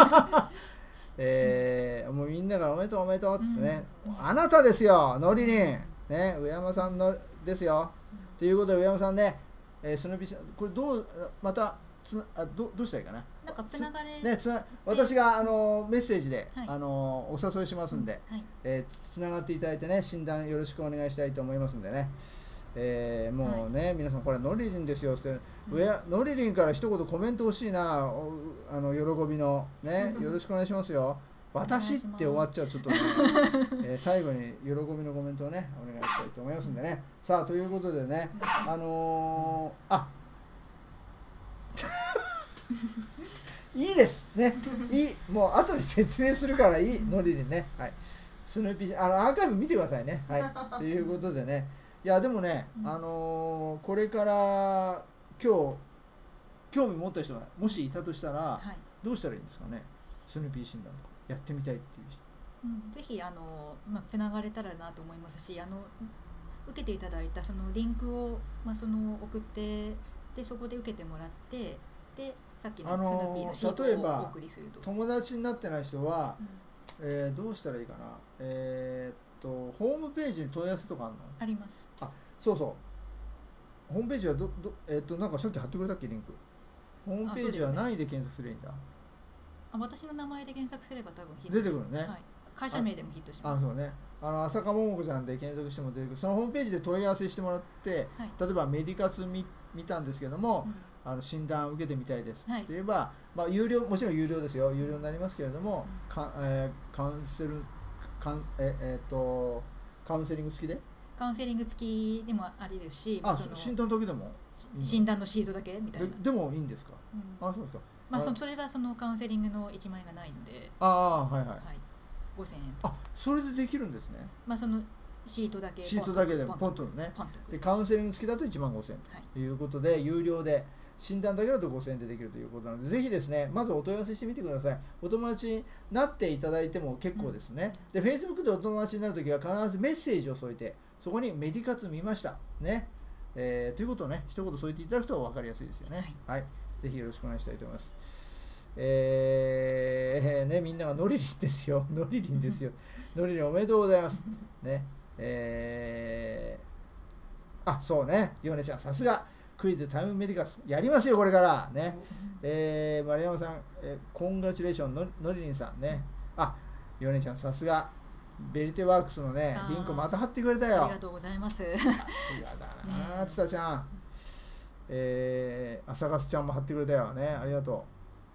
えー、もうみんながおめでとうおめでとうってね、うん、あなたですよ、のりりん、ね、上山さんのですよ。ということで上山さんね、えー、スヌーピーこれどうまたつあ ど, どうしたらいいかな。 なんかつながれね、つな私があのメッセージで、 はい、 あのお誘いしますんで、うん、はい、えー、つながっていただいてね、診断よろしくお願いしたいと思いますんでね。えー、もうね、はい、皆さんこれのりりんですよって、うん、のりりんから一言コメント欲しいな、あの喜びのね、よろしくお願いしますよ。私って終わっちゃうちょっと、ね、えー、最後に喜びのコメントをねお願いしたいと思いますんでね。さあということでね、あのー、あいいですね、いい、もう後で説明するからいい、のりりんね、はい、スヌーピーあのアーカイブ見てくださいね。はいということでね、いやでもね、うん、あのー、これから今日興味持った人がもしいたとしたら、はい、どうしたらいいんですかね。スヌーピー診断とかやってみたいっていう人、 うん、ぜひあの、まあ、つながれたらなと思いますし、あの受けていただいたそのリンクを、まあ、その送ってでそこで受けてもらってでさっきのスヌーピーのシートをお送りすると。 友達になってない人は、うん、えー、どうしたらいいかな。えー、っとホームページに問い合わせとかあるの？ あります。 あ、そうそう、ホームページはどど、えー、っとなんかさっき貼ってくれたっけリンク。ホームページは何で検索すればいいんだ。 あ、私の名前で検索すれば多分ヒット出てくるね、はい、 会社名でもヒットします。 ああ、そうね、あの浅香桃子ちゃんで検索しても出てくる。そのホームページで問い合わせしてもらって、はい、例えばメディカツ 見, 見たんですけども、うん、あの診断受けてみたいです、はい、といえば、まあ、有料、もちろん有料ですよ、有料になりますけれども、うん、かえー、カウンセルカウン、えーえー、とカウンセリング付きでカウンセリング付きでもありですし、 あその診断だけでもいいの診断のシートだけみたいな。 ででもいいんですか。 うんあそうですか。 まあ、そあのそれはそのカウンセリングのいちまん円がないので、 ああはいはい。 はい、ごせんえん。 あそれでできるんですね。 まあ、そのシートだけシートだけでもポポンとンとね。 ポンとでカウンセリング付きだといちまんごせんはいということで、有料で診断だけだとごせんえんでできるということなので、ぜひですねまずお問い合わせしてみてください。お友達になっていただいても結構ですね、で Facebook でお友達になるときは必ずメッセージを添えて、そこにメディカツ見ましたね、えーということをね一言添えていただくと分かりやすいですよね。はい、ぜひよろしくお願いしたいと思います。えーね、みんながノリリンですよ、ノリリンですよ、ノリリンおめでとうございます。ね、えー、あ、そうね、ヨネちゃん、さすが、クイズタイムメディカス、やりますよ、これから。ね、えー、丸山さん、えー、コングラチュレーション、ノノリリンさんね、あ、ヨネちゃん、さすが、ベリテワークスのね、リンクまた貼ってくれたよ。 ありがとうございます。 さすがだな、つたちゃん。えー、朝霞ちゃんも貼ってくれたよね、ありがとう。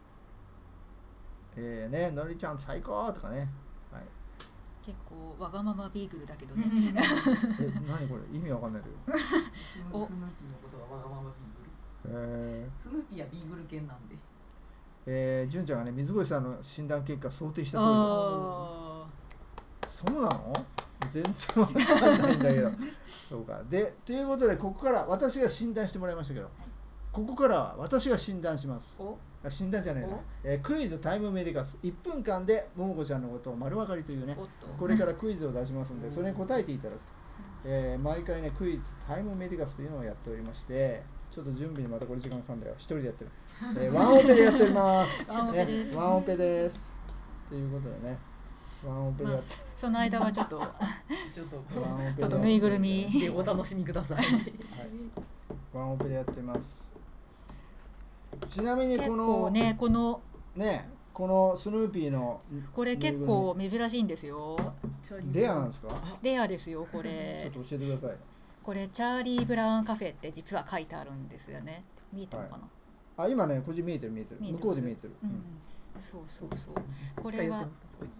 えーね、のりちゃん最高とかね、はい、 結構わがままビーグルだけどね。 え何これ意味わかんないけどスヌーピーのことがわがままビーグル、 えー、 スヌーピーはビーグル犬なんで、 えー、純ちゃんがね水越さんの診断結果想定した通りだ。 あそうなの全然わかんないんだけどそうか。でということでここから私が診断してもらいましたけど、ここからは私が診断します。 おあ診断じゃないなお、 えー、クイズタイムメディカスいっぷんかんでももこちゃんのことを丸分かりというね、 おっとこれからクイズを出しますのでそれに答えていただく、えー、毎回ねクイズタイムメディカスというのをやっておりまして、ちょっと準備にまたこれ時間かかるんだよ、一人でやってる、えー、ワンオペでやっておりますワンオペですね、ワンオペですということでね、ワンオペでまあやって、 その間はちょっとちょっとワンオペでちょっとぬいぐるみでお楽しみください。 はい、ワンオペでやってます。ちなみに結この構ねこのねこのスヌーピーのこれ結構珍しいんですよ。 レアなんですか？ レアですよこちょっれ。 と教えてください。 これチャーリー・ブラウンカフェって実は書いてあるんですよね。見えてるのかな？ あ、今ねこっち見えてる見えてる見えてます向こうで見えてる、 うんうんそうそうそう。これはウィーン、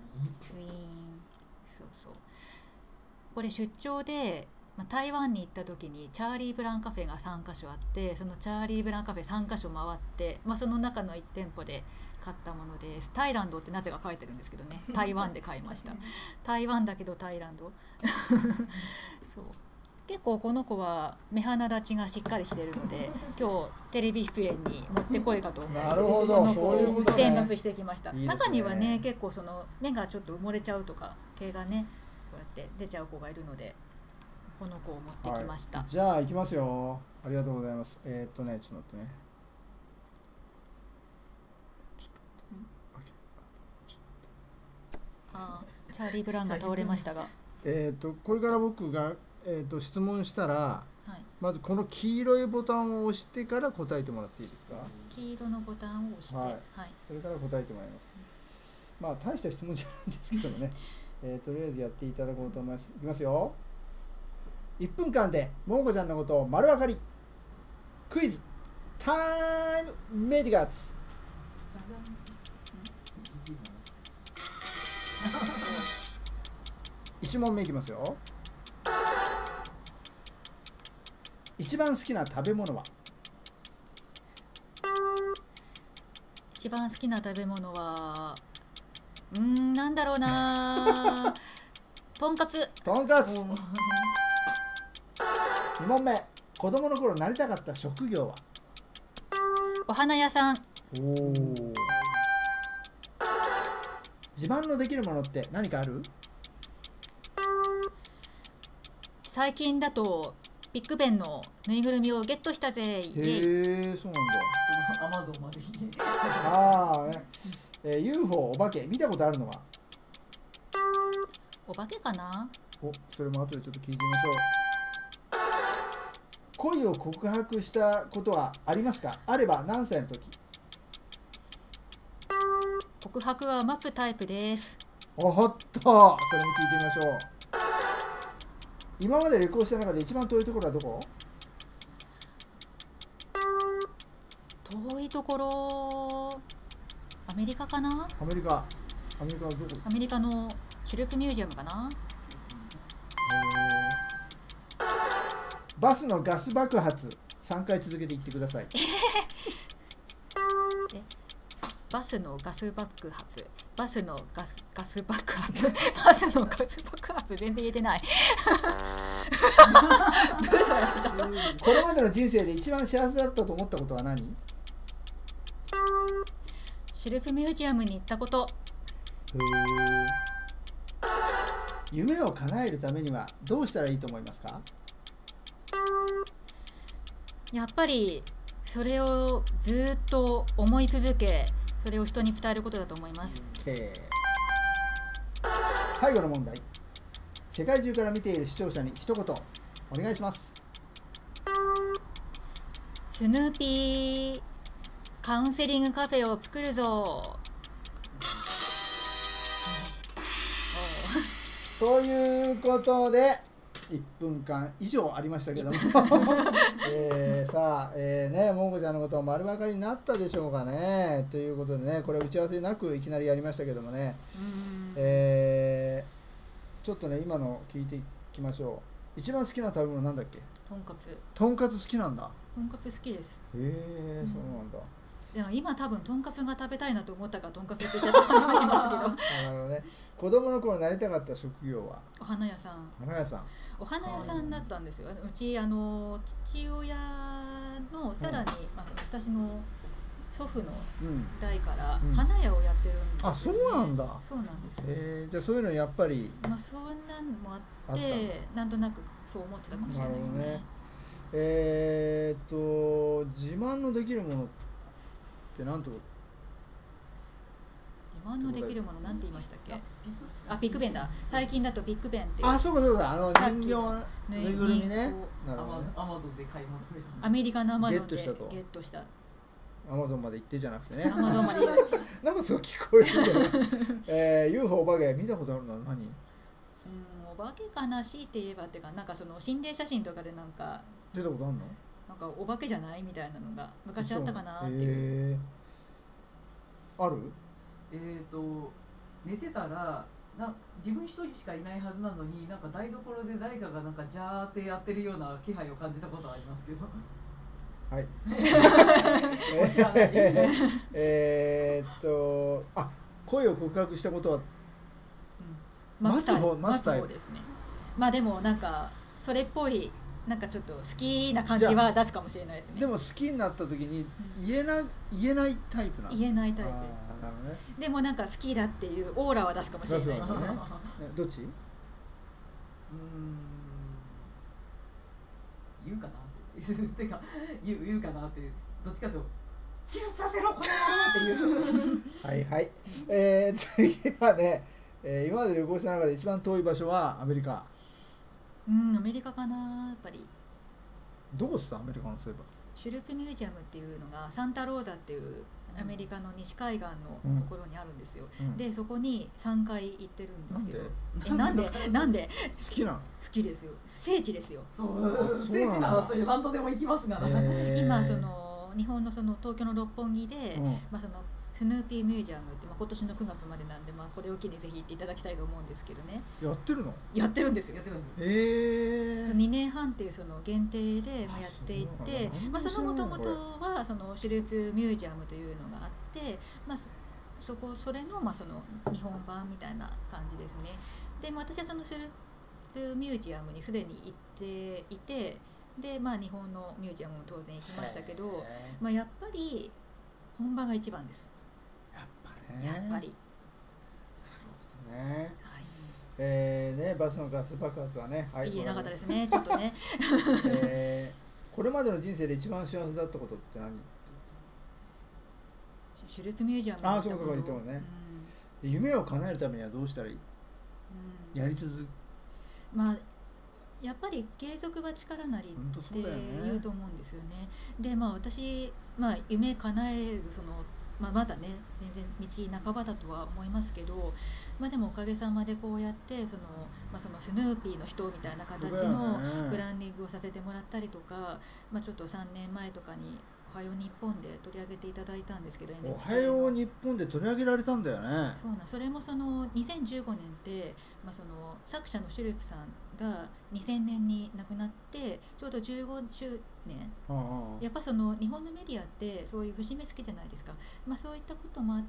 そうそう。これ出張で、まあ、台湾に行った時にチャーリー・ブラウンカフェがさんかしょあって、そのチャーリー・ブラウンカフェさんかしょ回って、まあ、その中のいち店舗で買ったものです。タイランドってなぜか書いてるんですけどね、台湾で買いました。台湾だけどタイランドそう結構この子は目鼻立ちがしっかりしているので、今日テレビ出演にもってこいかと思ってなるほどこの子そういうことね選抜してきました。 いいですね中にはね結構その目がちょっと埋もれちゃうとか毛がねこうやって出ちゃう子がいるので、この子を持ってきました。 はい、じゃあ行きますよ。ありがとうございます。えー、っとねちょっと待ってねちょっと待ってちょっとああチャーリー・ブラウンが倒れましたが、 えー、っとこれから僕が、えー、っと質問したらはい、 まずこの黄色いボタンを押してから答えてもらっていいですか？ 黄色のボタンを押して、 はいはいそれから答えてもらいます。まあ大した質問じゃないんですけどもね、えー、とりあえずやっていただこうと思います。いきますよ。いっぷんかんでももこちゃんのことを丸分かりクイズタイムメディカツ。いち問目いきますよ。一番好きな食べ物は？ 一番好きな食べ物はうーんなんだろうなとんかつ。 とんかつ。に問目、子供の頃なりたかった職業は？ お花屋さん。 おお。自慢のできるものって何かある？ 最近だとビッグベンのぬいぐるみをゲットしたぜイエイ。 へえ、そうなんだ。 そのアマゾンまでああ、ねえー、ユーフォー お化け見たことあるのは？ お化けかな。 お、それも後でちょっと聞いてみましょう。恋を告白したことはありますか？あれば何歳の時？ 告白は待つタイプです。 おほっと、それも聞いてみましょう。今まで旅行した中で一番遠いところはどこ？ 遠いところアメリカかな。 アメリカ。アメリカはどこ？ アメリカのシュルフミュージアムかな。 へバスのガス爆発さんかい続けて言ってください。 えバスのガス爆発バスのガスガス爆発バスのガス爆発全然言えてないブーとかやっちゃった。 これまでの人生で一番幸せだったと思ったことは何？ シュルツミュージアムに行ったこと。 へー。夢を叶えるためにはどうしたらいいと思いますか？ やっぱりそれをずっと思い続け、それを人に伝えることだと思います。 えー最後の問題。世界中から見ている視聴者に一言お願いします。 スヌーピーカウンセリングカフェを作るぞ。 ということでいっぷんかん以上ありましたけども、えー、さあ、えー、ねももこちゃんのことを丸分かりになったでしょうかね。ということでね、これ打ち合わせなくいきなりやりましたけどもね、えー、ちょっとね今の聞いていきましょう。一番好きな食べ物なんだっけ？ とんかつ。 とんかつ好きなんだ。 とんかつ好きです。 へえ、うん、そうなんだ。 でも今多分とんかつが食べたいなと思ったからとんかつって言っちゃった感じもしますけど。 あ、なるほどね。子供の頃なりたかった職業は？ お花屋さん。 花屋さん。 お花屋さんだったんですよ。うちあの父親のさらに、まあ、私の祖父の代から花屋をやってるんですよ、ね、 うん、あ、そうなんだ。 そうなんですよ。 えー、じゃあそういうのやっぱり、 まあそんなんもあってなんとなくそう思ってたかもしれないですね。ねえー、っと自慢のできるものってなんてこと？ 自慢のできるものなんて言いましたっけ？あ、ビッグベンだ。最近だとビッグベンっていう。 あ、そうかそうか、あの人形ぬいぐるみね。 アマゾンで買い求めた。 アメリカのアマゾンでゲットしたと。 ゲットした。 アマゾンまで行ってじゃなくてね。 アマゾンまで行って。 なんかそう聞こえるけど、えー、ユーフォー お化け見たことあるのは何？うん、 お化けかな、強いて言えばっていうか、なんかその心霊写真とかでなんか出たことあるの？ なんかお化けじゃないみたいなのが昔あったかなっていう。 えー、ある？ えーと寝てたらな自分一人しかいないはずなのに、なんか台所で誰かがなんかジャーってやってるような気配を感じたことはありますけど。 はい。えーっとあ、恋を告白したことは、うん、 待つ方待つ方ですね。まあでもなんかそれっぽいなんかちょっと好きな感じは出すかもしれないですね。 でも好きになった時に言えな、言えないタイプなの？ 言えないタイプ。 なるほどね。 でもなんか好きだっていうオーラは出すかもしれない。ね、 どっち？うーん、言うかなっててか言う、言うかなってどっちかとキスさせろこの野郎っていうはいはい、えー、次はね、えー、今まで旅行した中で一番遠い場所はアメリカ。 うん、アメリカかな、やっぱり。 どこっすかアメリカの？そういえばシュルツミュージアムっていうのがサンタローザっていうアメリカの西海岸のところにあるんですよ、うん、でそこにさんかい行ってるんですけど。 なんで？ え、なんでなんで好きなの？好きですよ。聖地ですよ。 そう聖地ならそれ何度でも行きますが、 えー、今その日本のその東京の六本木で、うん、まあ、そのスヌーピーミュージアムって、まあ、今年のくがつまでなんで、まあ、これを機にぜひ行っていただきたいと思うんですけどね。 やってるの？ やってるんですよ。 やってます。 えー、 にねんはんっていうその限定でまあやっていて、まあ、そのもともとはそのシュルツミュージアムというのがあって、まあ、そ, そこそれのまあその日本版みたいな感じですね。で、まあ、私はそのシュルツミュージアムにすでに行っていて、で、まあ、日本のミュージアムも当然行きましたけど、まあ、やっぱり本場が一番です。 やっぱね。 やっぱり。 なるほどね。はい。えー、ね、バスのガス爆発はね、はい、 言えなかったですね、ちょっとね。 えー、これまでの人生で一番幸せだったことって何？ シュルツミュージアム。 ああ、そうそう、言ったもんね、うん。夢を叶えるためにはどうしたらいい？うん、やり続く。 まあやっぱり継続は力なりって言うと思うんですよね。で、まあ私、まあ、夢叶えるその、まあ、まだね全然道半ばだとは思いますけど、まあ、でもおかげさまでこうやってその、まあ、そのスヌーピーの人みたいな形のブランディングをさせてもらったりとか、まあ、ちょっとさんねんまえとかにおはよう日本で取り上げていただいたんですけど、 エヌエイチおケーはようの日本で取り上げられたんだよね。 そうなん、それもそのにせんじゅうごねんって、まあ、その作者のシュルプさんがにせんねんに亡くなってちょうどじゅうごしゅうねん、 ああやっぱその日本のメディアってそういう節目好きじゃないですか、まあ、そういったこともあって、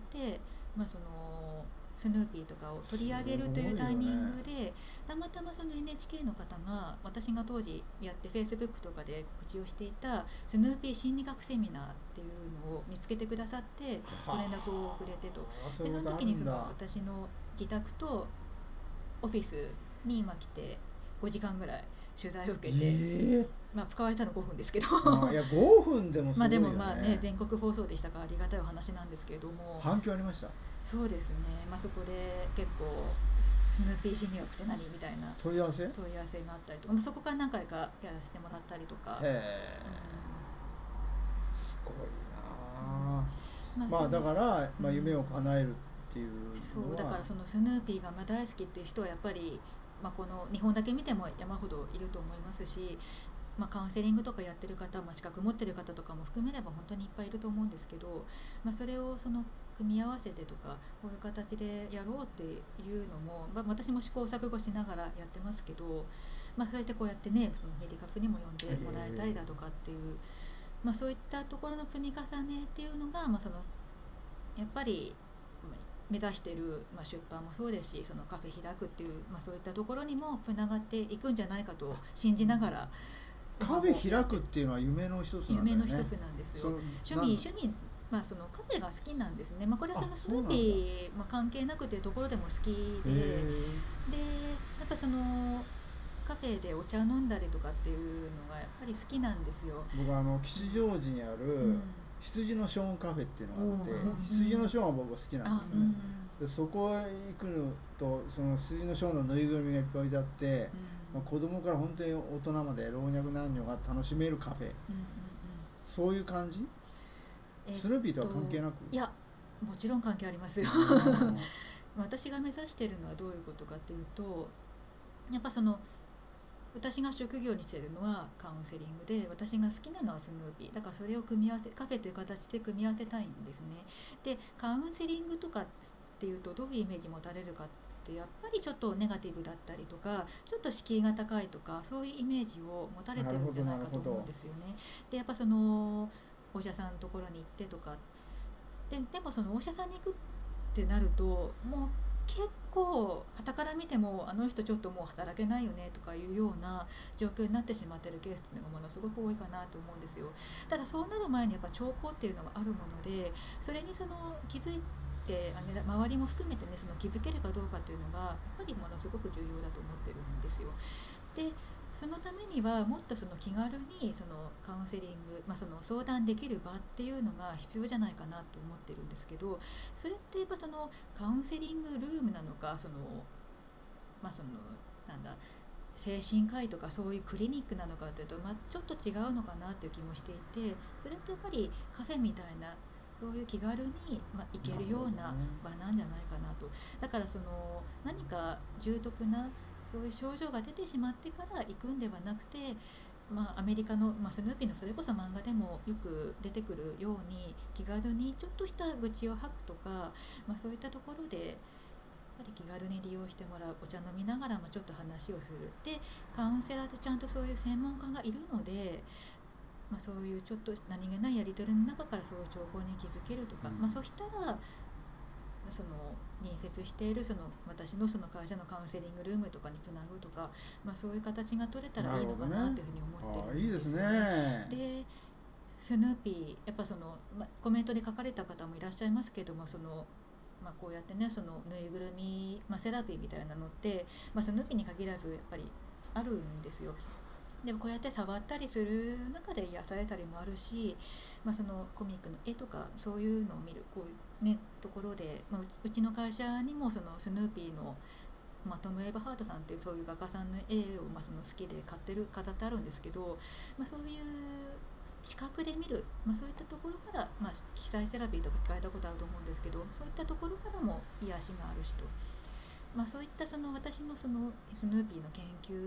まあ、そのスヌーピーとかを取り上げるというタイミングで、たまたまその エヌエイチケー の方が私が当時やって Facebook とかで告知をしていたスヌーピー心理学セミナーっていうのを見つけてくださってご連絡をくれてと。でその時にその私の自宅とオフィスに今来てごじかんぐらい取材を受けて、 えーまあ使われたのごふんですけどあいやごふんでもすごいよね。 まあでもまあね全国放送でしたからありがたいお話なんですけれども、 反響ありました？ そうですね、まあ、そこで結構スヌーピー心理学って何みたいな問い合わせ問い合わせがあったりとか、まあ、そこから何回かやらせてもらったりとか、 へえ、すごいな、 うん、 まあだから、まあ、 うん夢を叶えるっていうのは、 そうだからそのスヌーピーがまあ大好きっていう人はやっぱり、まあ、この日本だけ見ても山ほどいると思いますし、まあ、カウンセリングとかやってる方、まあ、資格持ってる方とかも含めれば本当にいっぱいいると思うんですけど、まあ、それをその組み合わせてとかこういう形でやろうっていうのも、まあ、私も試行錯誤しながらやってますけど、まあ、そうやってこうやってねそのメディカップにも呼んでもらえたりだとかっていう、まあ、そういったところの積み重ねっていうのが、まあ、そのやっぱり目指している、まあ、出版もそうですしそのカフェ開くっていう、まあ、そういったところにもつながっていくんじゃないかと信じながら。 カフェ開くっていうのは夢の一つなんだよね。 夢の一つなんですよ。趣味趣味まあそのカフェが好きなんですね。まあこれはそのスヌーピーまあ関係なくというところでも好きで、でやっぱそのカフェでお茶飲んだりとかっていうのがやっぱり好きなんですよ。 僕あの吉祥寺にある、うん、羊のショーンカフェっていうのがあって、うん、羊のショーンは僕は好きなんですよね。うん、でそこへ行くのとその羊のショーンのぬいぐるみがいっぱい置いてあって、うんまあ、子供から本当に大人まで老若男女が楽しめるカフェ、うんうんうん、そういう感じ、えっと、スヌーピーとは関係なく？ いやもちろん関係ありますよ私が目指しているのはどういうことかっていうとやっぱその私が職業にしているのはカウンセリングで私が好きなのはスヌーピーだからそれを組み合わせカフェという形で組み合わせたいんですね。でカウンセリングとかっていうとどういうイメージ持たれるかってやっぱりちょっとネガティブだったりとかちょっと敷居が高いとかそういうイメージを持たれてるんじゃないかと思うんですよね。でやっぱそのお医者さんのところに行ってとか で, でもそのお医者さんに行くってなるともう結構傍から見てもあの人ちょっともう働けないよねとかいうような状況になってしまっているケースっていうのがものすごく多いかなと思うんですよ。ただそうなる前にやっぱ兆候っていうのはあるものでそれにその気づいて周りも含めてねその気づけるかどうかっていうのがやっぱりものすごく重要だと思ってるんですよ。でそのためにはもっとその気軽にそのカウンセリング、まあ、その相談できる場っていうのが必要じゃないかなと思ってるんですけどそれってやっぱそのカウンセリングルームなのかその、まあ、そのなんだ精神科医とかそういうクリニックなのかというと、まあ、ちょっと違うのかなという気もしていてそれってやっぱりカフェみたいなそういう気軽に、まあ、行けるような場なんじゃないかなと。だからその何か重篤なそういう症状が出てしまってから行くんではなくて、まあ、アメリカの、まあ、スヌーピーのそれこそ漫画でもよく出てくるように気軽にちょっとした愚痴を吐くとか、まあ、そういったところでやっぱり気軽に利用してもらうお茶飲みながらもちょっと話をするでカウンセラーとちゃんとそういう専門家がいるので、まあ、そういうちょっと何気ないやり取りの中からそういう情報に気づけるとか、まあ、そしたらその隣接しているその私のその会社のカウンセリングルームとかにつなぐとか、まあ、そういう形が取れたらいいのかなというふうに思ってるんですよね。でスヌーピーやっぱその、まあ、コメントで書かれた方もいらっしゃいますけどもその、まあ、こうやってねそのぬいぐるみ、まあ、セラピーみたいなのって、まあ、スヌーピーに限らずやっぱりあるんですよ。でもこうやって触ったりする中で癒されたりもあるし、まあ、そのコミックの絵とかそういうのを見るこういう、ね、ところで、まあ、うち、うちの会社にもそのスヌーピーの、まあ、トム・エバハートさんっていうそういう画家さんの絵を、まあ、その好きで買ってる飾ってあるんですけど、まあ、そういう視覚で見る、まあ、そういったところから、まあ、記載セラピーとか聞かれたことあると思うんですけどそういったところからも癒しがある人、まあ、そういったその私のそのスヌーピーの研究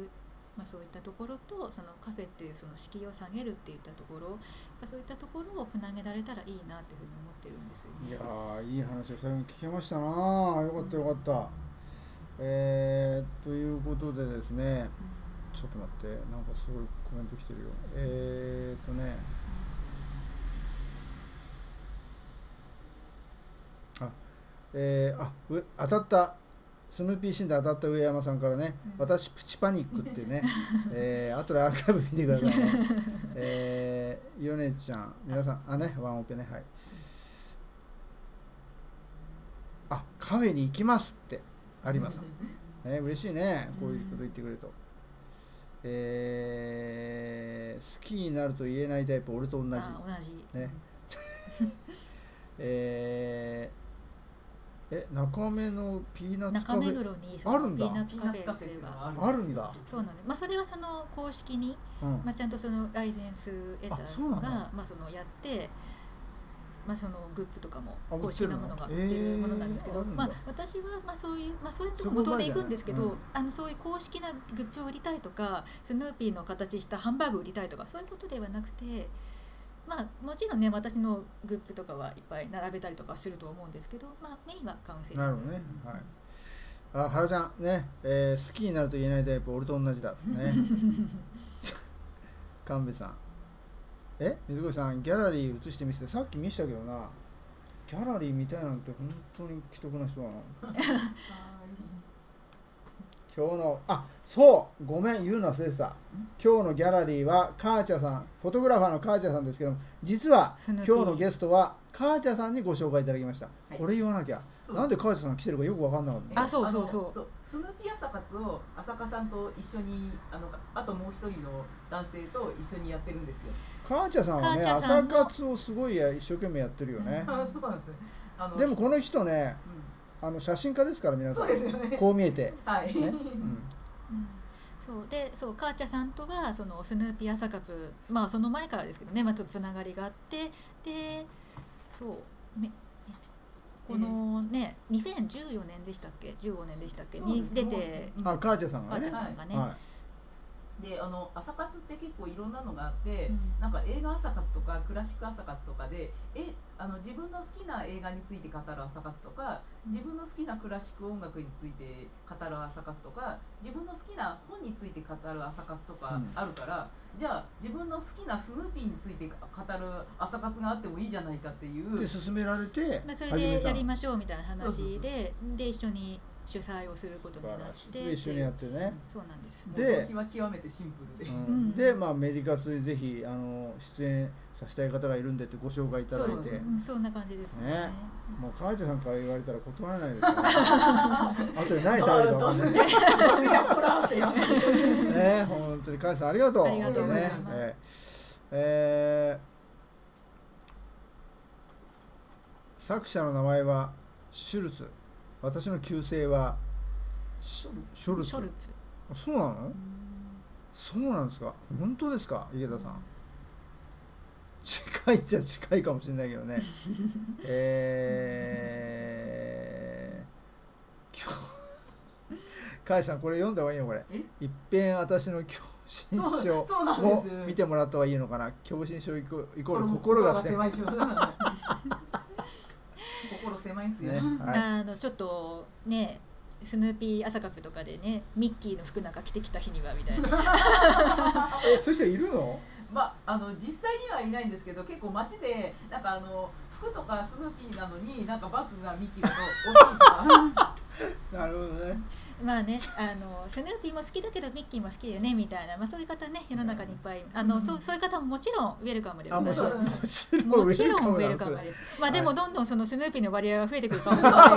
まあ、そういったところとそのカフェっていうその敷居を下げるっていったところ、そういったところをつなげられたらいいなというふうに思ってるんですよね。 いやーいい話を最後に聞けましたな。よかったよかった。えー、ということでですね、 うん、 ちょっと待って、なんかすごいコメント来てるよ。えーとね、あ、えー、あ、う当たった。スヌーピーシーンで当たった上山さんからね、 うん、 私プチパニックっていうね、えー、後でアーカイブ見てくださいね。えー、ヨネちゃん、皆さん、あね、ワンオペね、はい。あ、カフェに行きますって、有馬さん。ね、嬉しいね、こういうこと言ってくれると。えー、好きになると言えないタイプ、俺と同じ。 あ、同じ。 ね。えーえ、中目のピーナッツカフェ中目黒にそあるんだ。 のピーナッツカフェっていうのがあるんだ。 そうなんで、まあ、それはその公式に、 うん、 まあ、ちゃんとそのライセンス得たあ、そうなんだ。 のがまあそのやって、まあ、そのグッズとかもあ公式なものが売ってるものなんですけど、 えーあるんだ。 まあ、私はまあそういう、まあ、そういうところも当然行くんですけど、 うん、 あのそういう公式なグッズを売りたいとか、スヌーピーの形したハンバーグ売りたいとかそういうことではなくて、まあ、もちろんね私のグッズとかはいっぱい並べたりとかすると思うんですけど、まあ、メインはカウンセリング。 なるほどね。はい。あ、原ちゃんね、えー、好きになると言えないタイプ、俺と同じだね。神戸さん、え、水越さん、ギャラリー映して見せて、さっき見せたけどな、ギャラリー見たいなんて本当に奇特な人だな。今日の、あ、そうごめん言うの忘れてた。今日のギャラリーはカーチャさん、フォトグラファーのカーチャさんですけども、実は今日のゲストはカーチャさんにご紹介いただきました。はい、これ言わなきゃ。なんでカーチャさん来てるかよく分かんなかった。 あ、そうそうそう。 そうスヌーピー朝活を浅香さんと一緒に、あのあともう一人の男性と一緒にやってるんですよ。 カーチャさんはね、朝活をすごい一生懸命やってるよね。 うん、そうなんです。あのでもこの人ね、うん、あの写真家ですから皆さん。 そうですよね。 こう見えて。 はい。ね、うんうん、そうでそうカーチャさんとはそのスヌーピー朝活、まあその前からですけどね、まあ、ちょっとつながりがあって、でそうめこのねにせんじゅうよねんでしたっけじゅうごねんでしたっけに出て、 あ、カーチャさんがね、 カーチャさんがね、 はい、 であの朝活って結構いろんなのがあって、うん、なんか映画朝活とかクラシック朝活とかでえあの自分の好きな映画について語る朝活とか、自分の好きなクラシック音楽について語る朝活とか、自分の好きな本について語る朝活とかあるから、うん、じゃあ自分の好きなスヌーピーについて語る朝活があってもいいじゃないかっていうで勧められて、 まあ、それでやりましょうみたいな話でで一緒に主催をすることになって一緒にやってね。 そうなんです。 で動機は極めてシンプルで、 うん、でまあメディカツにぜひあの出演させたい方がいるんでってご紹介いただいて、 そ, う、うん、そんな感じですね。ね、 もう川内さんから言われたら断らないですからね。あとで何されるか分かんないね。本当に川内さんありがとう。 ありがとうございます。 えーえー、作者の名前はシュルツ。私の旧姓はショルツ。そうなの？そうなんですか。本当ですか、池田さん。近いっちゃ近いかもしれないけどね。えー、今日甲斐さんこれ読んだ方がいいのこれ。いっぺん私の狭心症を見てもらった方がいいのかな。狭心症イコール心が狭い。 心狭いんすよ、ね、 はい、あのちょっとねスヌーピー朝カフェとかでねミッキーの服なんか着てきた日にはみたいなえ、そういう人いるの？ まあ、あの実際にはいないんですけど、結構街でなんかあの服とかスヌーピーなのになんかバッグがミッキーだと惜しいとかなるほどね。 まあね、あのスヌーピーも好きだけどミッキーも好きだよねみたいな、まあ、そういう方ね世の中にいっぱいあの、うん、そう、そういう方ももちろんウェルカムでございます。もちろんウェルカムです。まあでもどんどんそのスヌーピーの割合が増えてくるかもしれない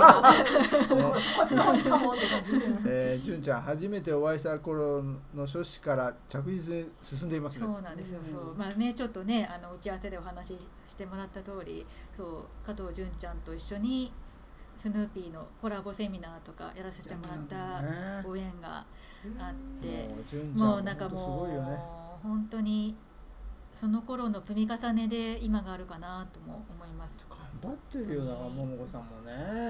けど。純ちゃん初めてお会いした頃の書誌から着実に進んでいますね。 そうなんですよ。そう、まあねちょっとねあの打ち合わせでお話ししてもらった通り、そう加藤純ちゃんと一緒にスヌーピーのコラボセミナーとかやらせてもらったご縁があって、もうなんかもう本当にその頃の積み重ねで今があるかなとも思います。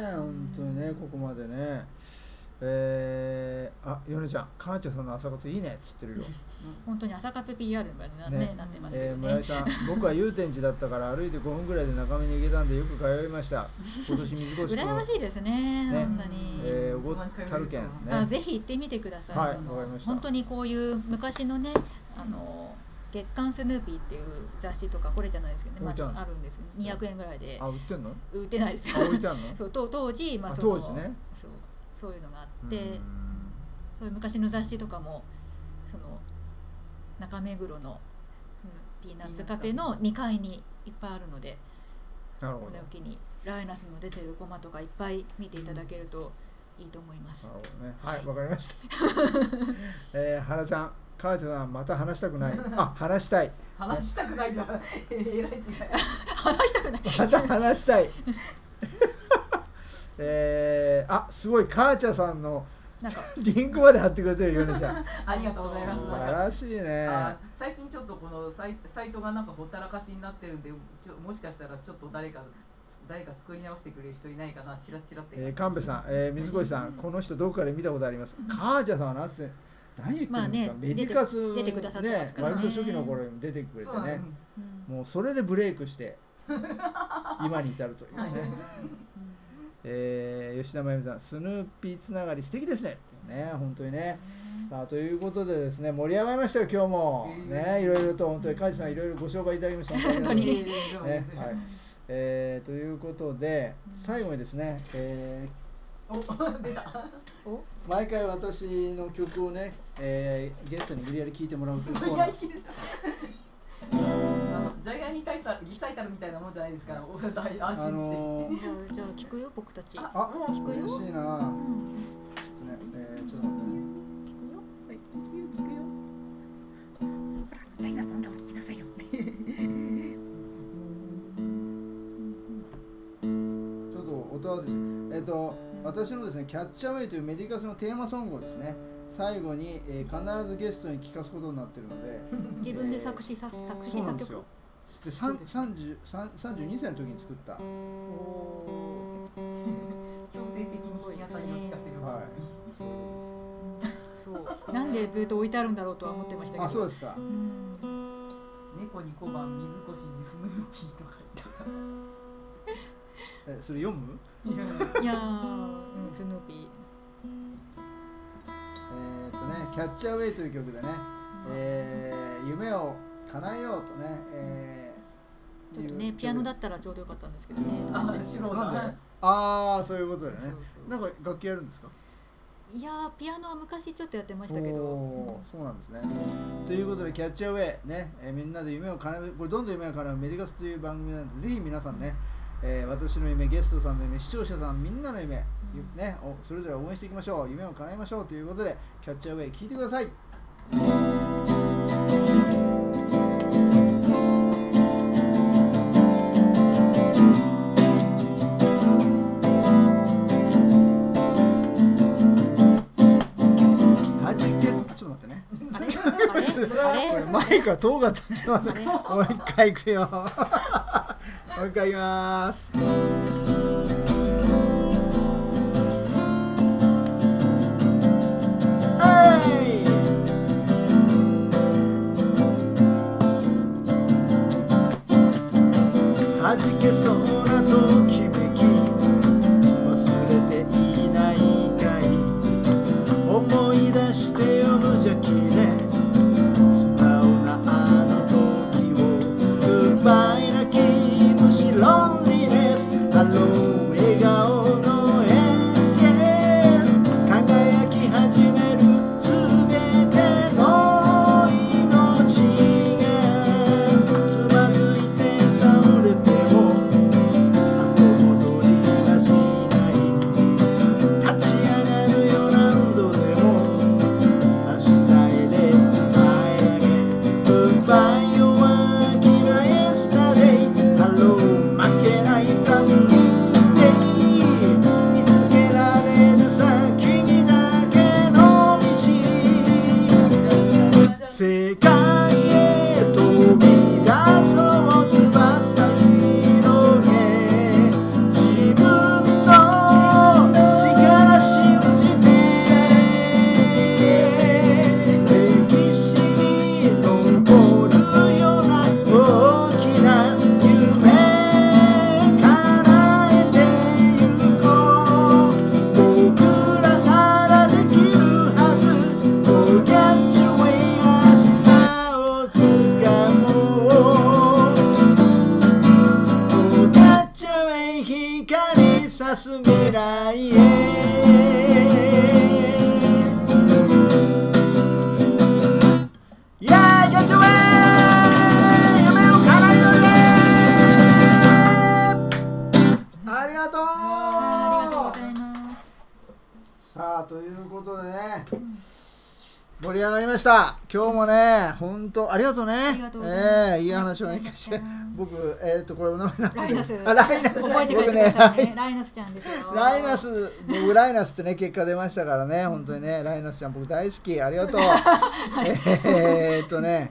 頑張ってるよだから桃子さんもね、本当にねここまでね。ええー、あ、ヨネちゃん、母ちゃんさんの朝活いいねっつってるよ。 本当に朝活 ピーアール にな、ねね、なってますけえー、 どね。 村井さん、僕は祐天寺だったから歩いてごふんぐらいで中目に行けたんでよく通いました。今年水越羨ましいですね、 ねそんなに。 えー、おごたる県ね。 あ、ぜひ行ってみてください。 はい、 そのわかりました。 本当にこういう昔のね、あの月刊スヌーピーっていう雑誌とかこれじゃないですけどね、まあ、あるんですけどにひゃくえんぐらいで。 あ、売ってんの？ 売ってないですよ。 あ、置いてあるの？ そう、当当時、まあ、その当時ね。 そう、そういうのがあって、そういう昔の雑誌とかもその中目黒のピーナッツカフェのにかいにいっぱいあるので、 なるほど。 これを機にライナスの出てるコマとかいっぱい見ていただけるといいと思います。 なるほどね。はい、わかりました。えー、原ちゃん、母ちゃんさんまた話したくない。あ、話したい。 話したくないじゃん。えらい違い。 話したくない。 また話したい。えー、あ、すごい母ちゃんさんのなんかリンクまで貼ってくれてるよねちゃん。 ありがとうございます。 素晴らしいね。 あ、最近ちょっとこのサイサイトがなんかほったらかしになってるんで、ちょもしかしたらちょっと誰か誰か作り直してくれる人いないかな、チラッチラって。 えー、神戸さん、えー、水越さん、この人どこかで見たことあります。母ちゃんさんはなんて何言ってるんですか。 まあね、 メディカス出てくださってますからね。 割と初期の頃に出てくれてね。もうそれでブレイクして今に至るというね。えー、吉田真由美さん、スヌーピーつながり素敵ですねってね、本当にね。さあということでですね、盛り上がりましたよ今日も、えー、ね、いろいろと本当に梶さんいろいろご紹介いただきました。 本当にね、はい。えー、ということで最後にですね、えー、お出たお毎回私の曲をね、えー、ゲストに無理やり聴いてもらうというコーナー。 ジャイアンに対するリサイタルみたいなもんじゃないですか。安心して。 あのー、じゃあじゃあ聞くよ僕たち。 あ、聞くよ。嬉しいな。ちょっとね、えー、ちょっと待ってね。 聞くよ。 はい、聞くよ聞くよ。ほら、ライナスの歌を聞きなさいよ。 ちょっと音合わせして、えっ、ー、と私のですね、キャッチアウェイというメディカスのテーマソングをですね。最後に、えー、必ずゲストに聴かすことになっているので自分で作詞、えー、作詞作曲でさんじゅう、さんじゅうにさいの時に作った強制的に皆さんには聴かせる、 はい、 そうなんでずっと置いてあるんだろうとは思ってましたけど。 あ、そうですか。 猫に小判、水越にスヌーピーとか言ってえ、それ読む？ いやー、うん、スヌーピーえーとね、キャッチアウェイという曲でね、えー、夢を叶えようとね、えー、ちょっとねピアノだったらちょうどよかったんですけどね。 あ、なんで？ ああ、そういうことでね。そうそうなんか楽器やるんですか？ いやー、ピアノは昔ちょっとやってましたけど。 おー、そうなんですね。ということでキャッチアウェイね、えー、みんなで夢を叶える、これどんどん夢を叶えるメディカスという番組なんで、ぜひ皆さんね、えー、私の夢、ゲストさんの夢、視聴者さんみんなの夢、うん、ね、それぞれ応援していきましょう。夢を叶えましょうということでキャッチアウェイ聞いてください。これマイクが遠かったんじゃない？もう一回いくよ。もう一回いきます。はじけそうなときめき忘れていないかい、思い出してよ無邪気で素直なあの時をグッバイな気虫ロンリネスハロー笑顔のエンジェル輝き始めるす未来へ。イエーイ、ゲットウェイ、夢を叶えようぜ。ありがとう。 ありがとうございます。 さあということでね、盛り上がりました。今日もね、本当ありがとうね。 ありがとうございます。 ええ、いい話をね聞して、僕えっとこれお名前なんてライナス。 あ、ライナス。 覚えてくれてくださいね。ライナスちゃんですよ。 ライナス、僕ライナスってね結果出ましたからね、本当にね、ライナスちゃん僕大好き、ありがとう。えーっとね、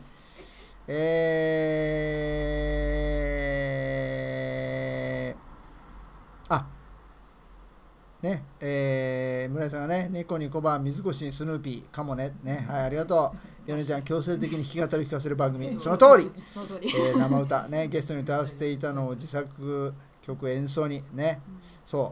えー、あ、ね、えー、村井さんがね、猫に小判、水越にスヌーピーかもね、ね、はい、ありがとう。ヨネちゃん、強制的に弾き語り聞かせる番組、その通り。 その通り。 えー、生歌ね、ゲストに歌わせていたのを自作曲演奏にね、そう、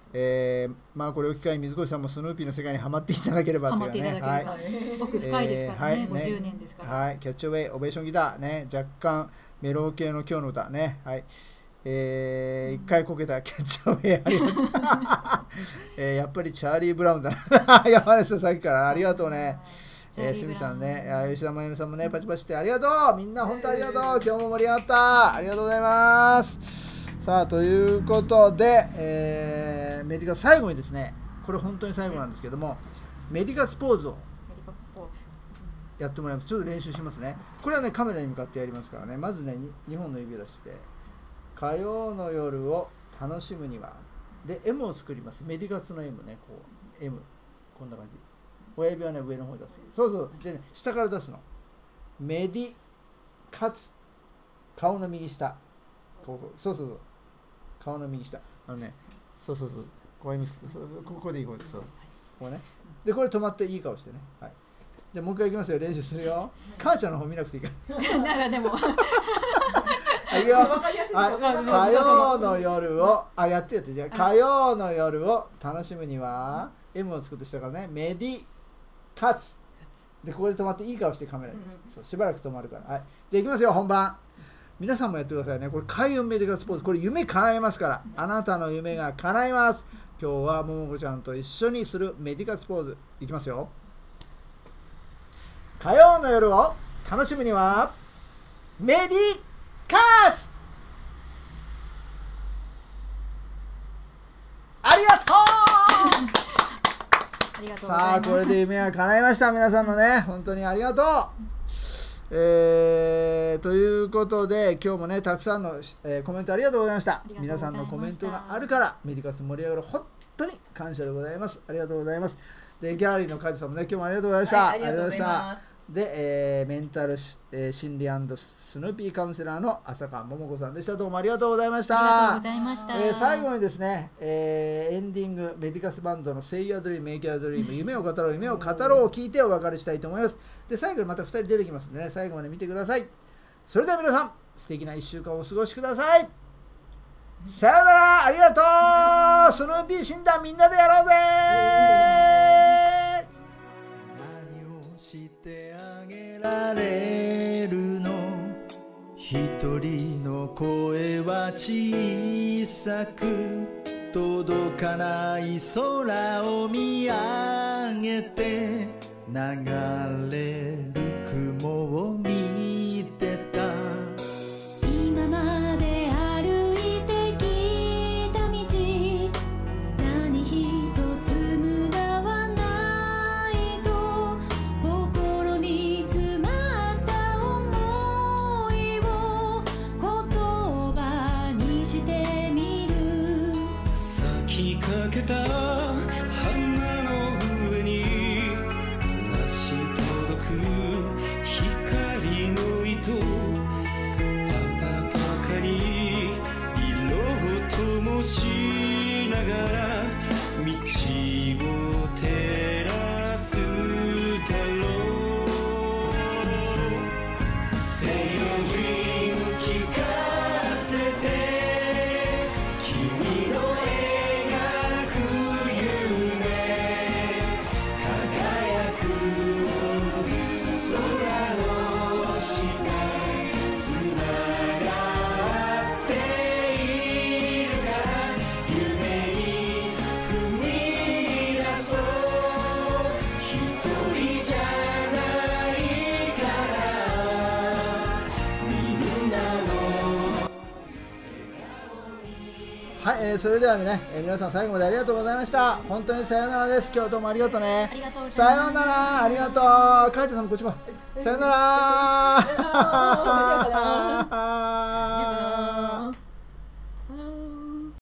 えー、まあこれを機会に水越さんもスヌーピーの世界にはまっていただければというね、はい、 僕深いですからね、 えーはい、 ごじゅうねんですから、 はい、キャッチオベイオベーションギターね、若干メロ系の今日の歌ね、はい、えー、一回こけたキャッチオベイありがとう、えー、やっぱりチャーリー・ブラウンだな。山根さんさっきからありがとうね。えー、すみさんね、吉田真由美さんもね、パチパチってありがとう。みんな本当ありがとう。今日も盛り上がった。ありがとうございます。さあ、ということで、えー、メディカス最後にですね、これ本当に最後なんですけども、メディカスポーズをやってもらいます。ちょっと練習しますね。これはね、カメラに向かってやりますからね。まずね、にほんの指を出して、火曜の夜を楽しむには、で、M を作ります。メディカスの M ね、こう、M。こんな感じ。親指はね、上の方に出す。そうそう。でね、下から出すの。メディカツ。顔の右下。ここ。そうそうそう。顔の右下。あのね、そうそうそう。こういうそうそうここでいい、ここで。そう。こうね。で、これ止まっていい顔してね。はい。じゃあもう一回いきますよ。練習するよ。感謝の方見なくていいから。 なんかでも。 はい、いくよ。はい。火曜の夜を、あ、やってやって。じゃあ、火曜の夜を楽しむには、M を作ってしたからね。メディカツで、ここで止まっていい顔してカメラに、そうしばらく止まるから。はい、じゃあいきますよ、本番。皆さんもやってくださいね。これ開運メディカスポーツ、これ夢叶えますから、あなたの夢が叶います。今日はももこちゃんと一緒にするメディカスポーズいきますよ。火曜の夜を楽しむにはメディカツ。ありがとう。さあ、これで夢が叶いました。皆さんのね、本当にありがとう。えー、ということで、今日もね、たくさんの、えー、コメントありがとうございました。皆さんのコメントがあるから、メディカス盛り上がる。本当に感謝でございます。ありがとうございます。で、ギャラリーのカジさんもね、今日もありがとうございました。 はい、ありがとうございます。 で、えー、メンタル、えー、心理&スヌーピーカウンセラーの浅川桃子さんでした。どうもありがとうございました。 ありがとうございました。 えー、最後にですね、えー、エンディングメディカスバンドの Say Your Dream, Make Your Dream 夢を語ろう夢を語ろうを聞いてお別れしたいと思います。で、最後にまたふたり出てきますんでね、最後まで見てください。それでは皆さん、素敵ないっしゅうかんをお過ごしください。さようなら、ありがとう。スヌーピー診断みんなでやろうぜ。 してあげられるの、一人の声は小さく届かない空を見上げて、流れる雲を見てた。 今まで歩いてきた道、何一つ無駄はないと、心に詰まった思いを言葉にしてみる。 咲きかけた花の上に差し届く光の糸、暖かに色を灯しながら道を照らすだろう。Say your dream 聞かせて、君の描くえーそれではね、えー皆さん最後までありがとうございました。本当にさようならです。今日どうもありがとうね。 ありがとうございます。 さようなら、ありがとう。かいちゃんさんもこっちも。さようなら。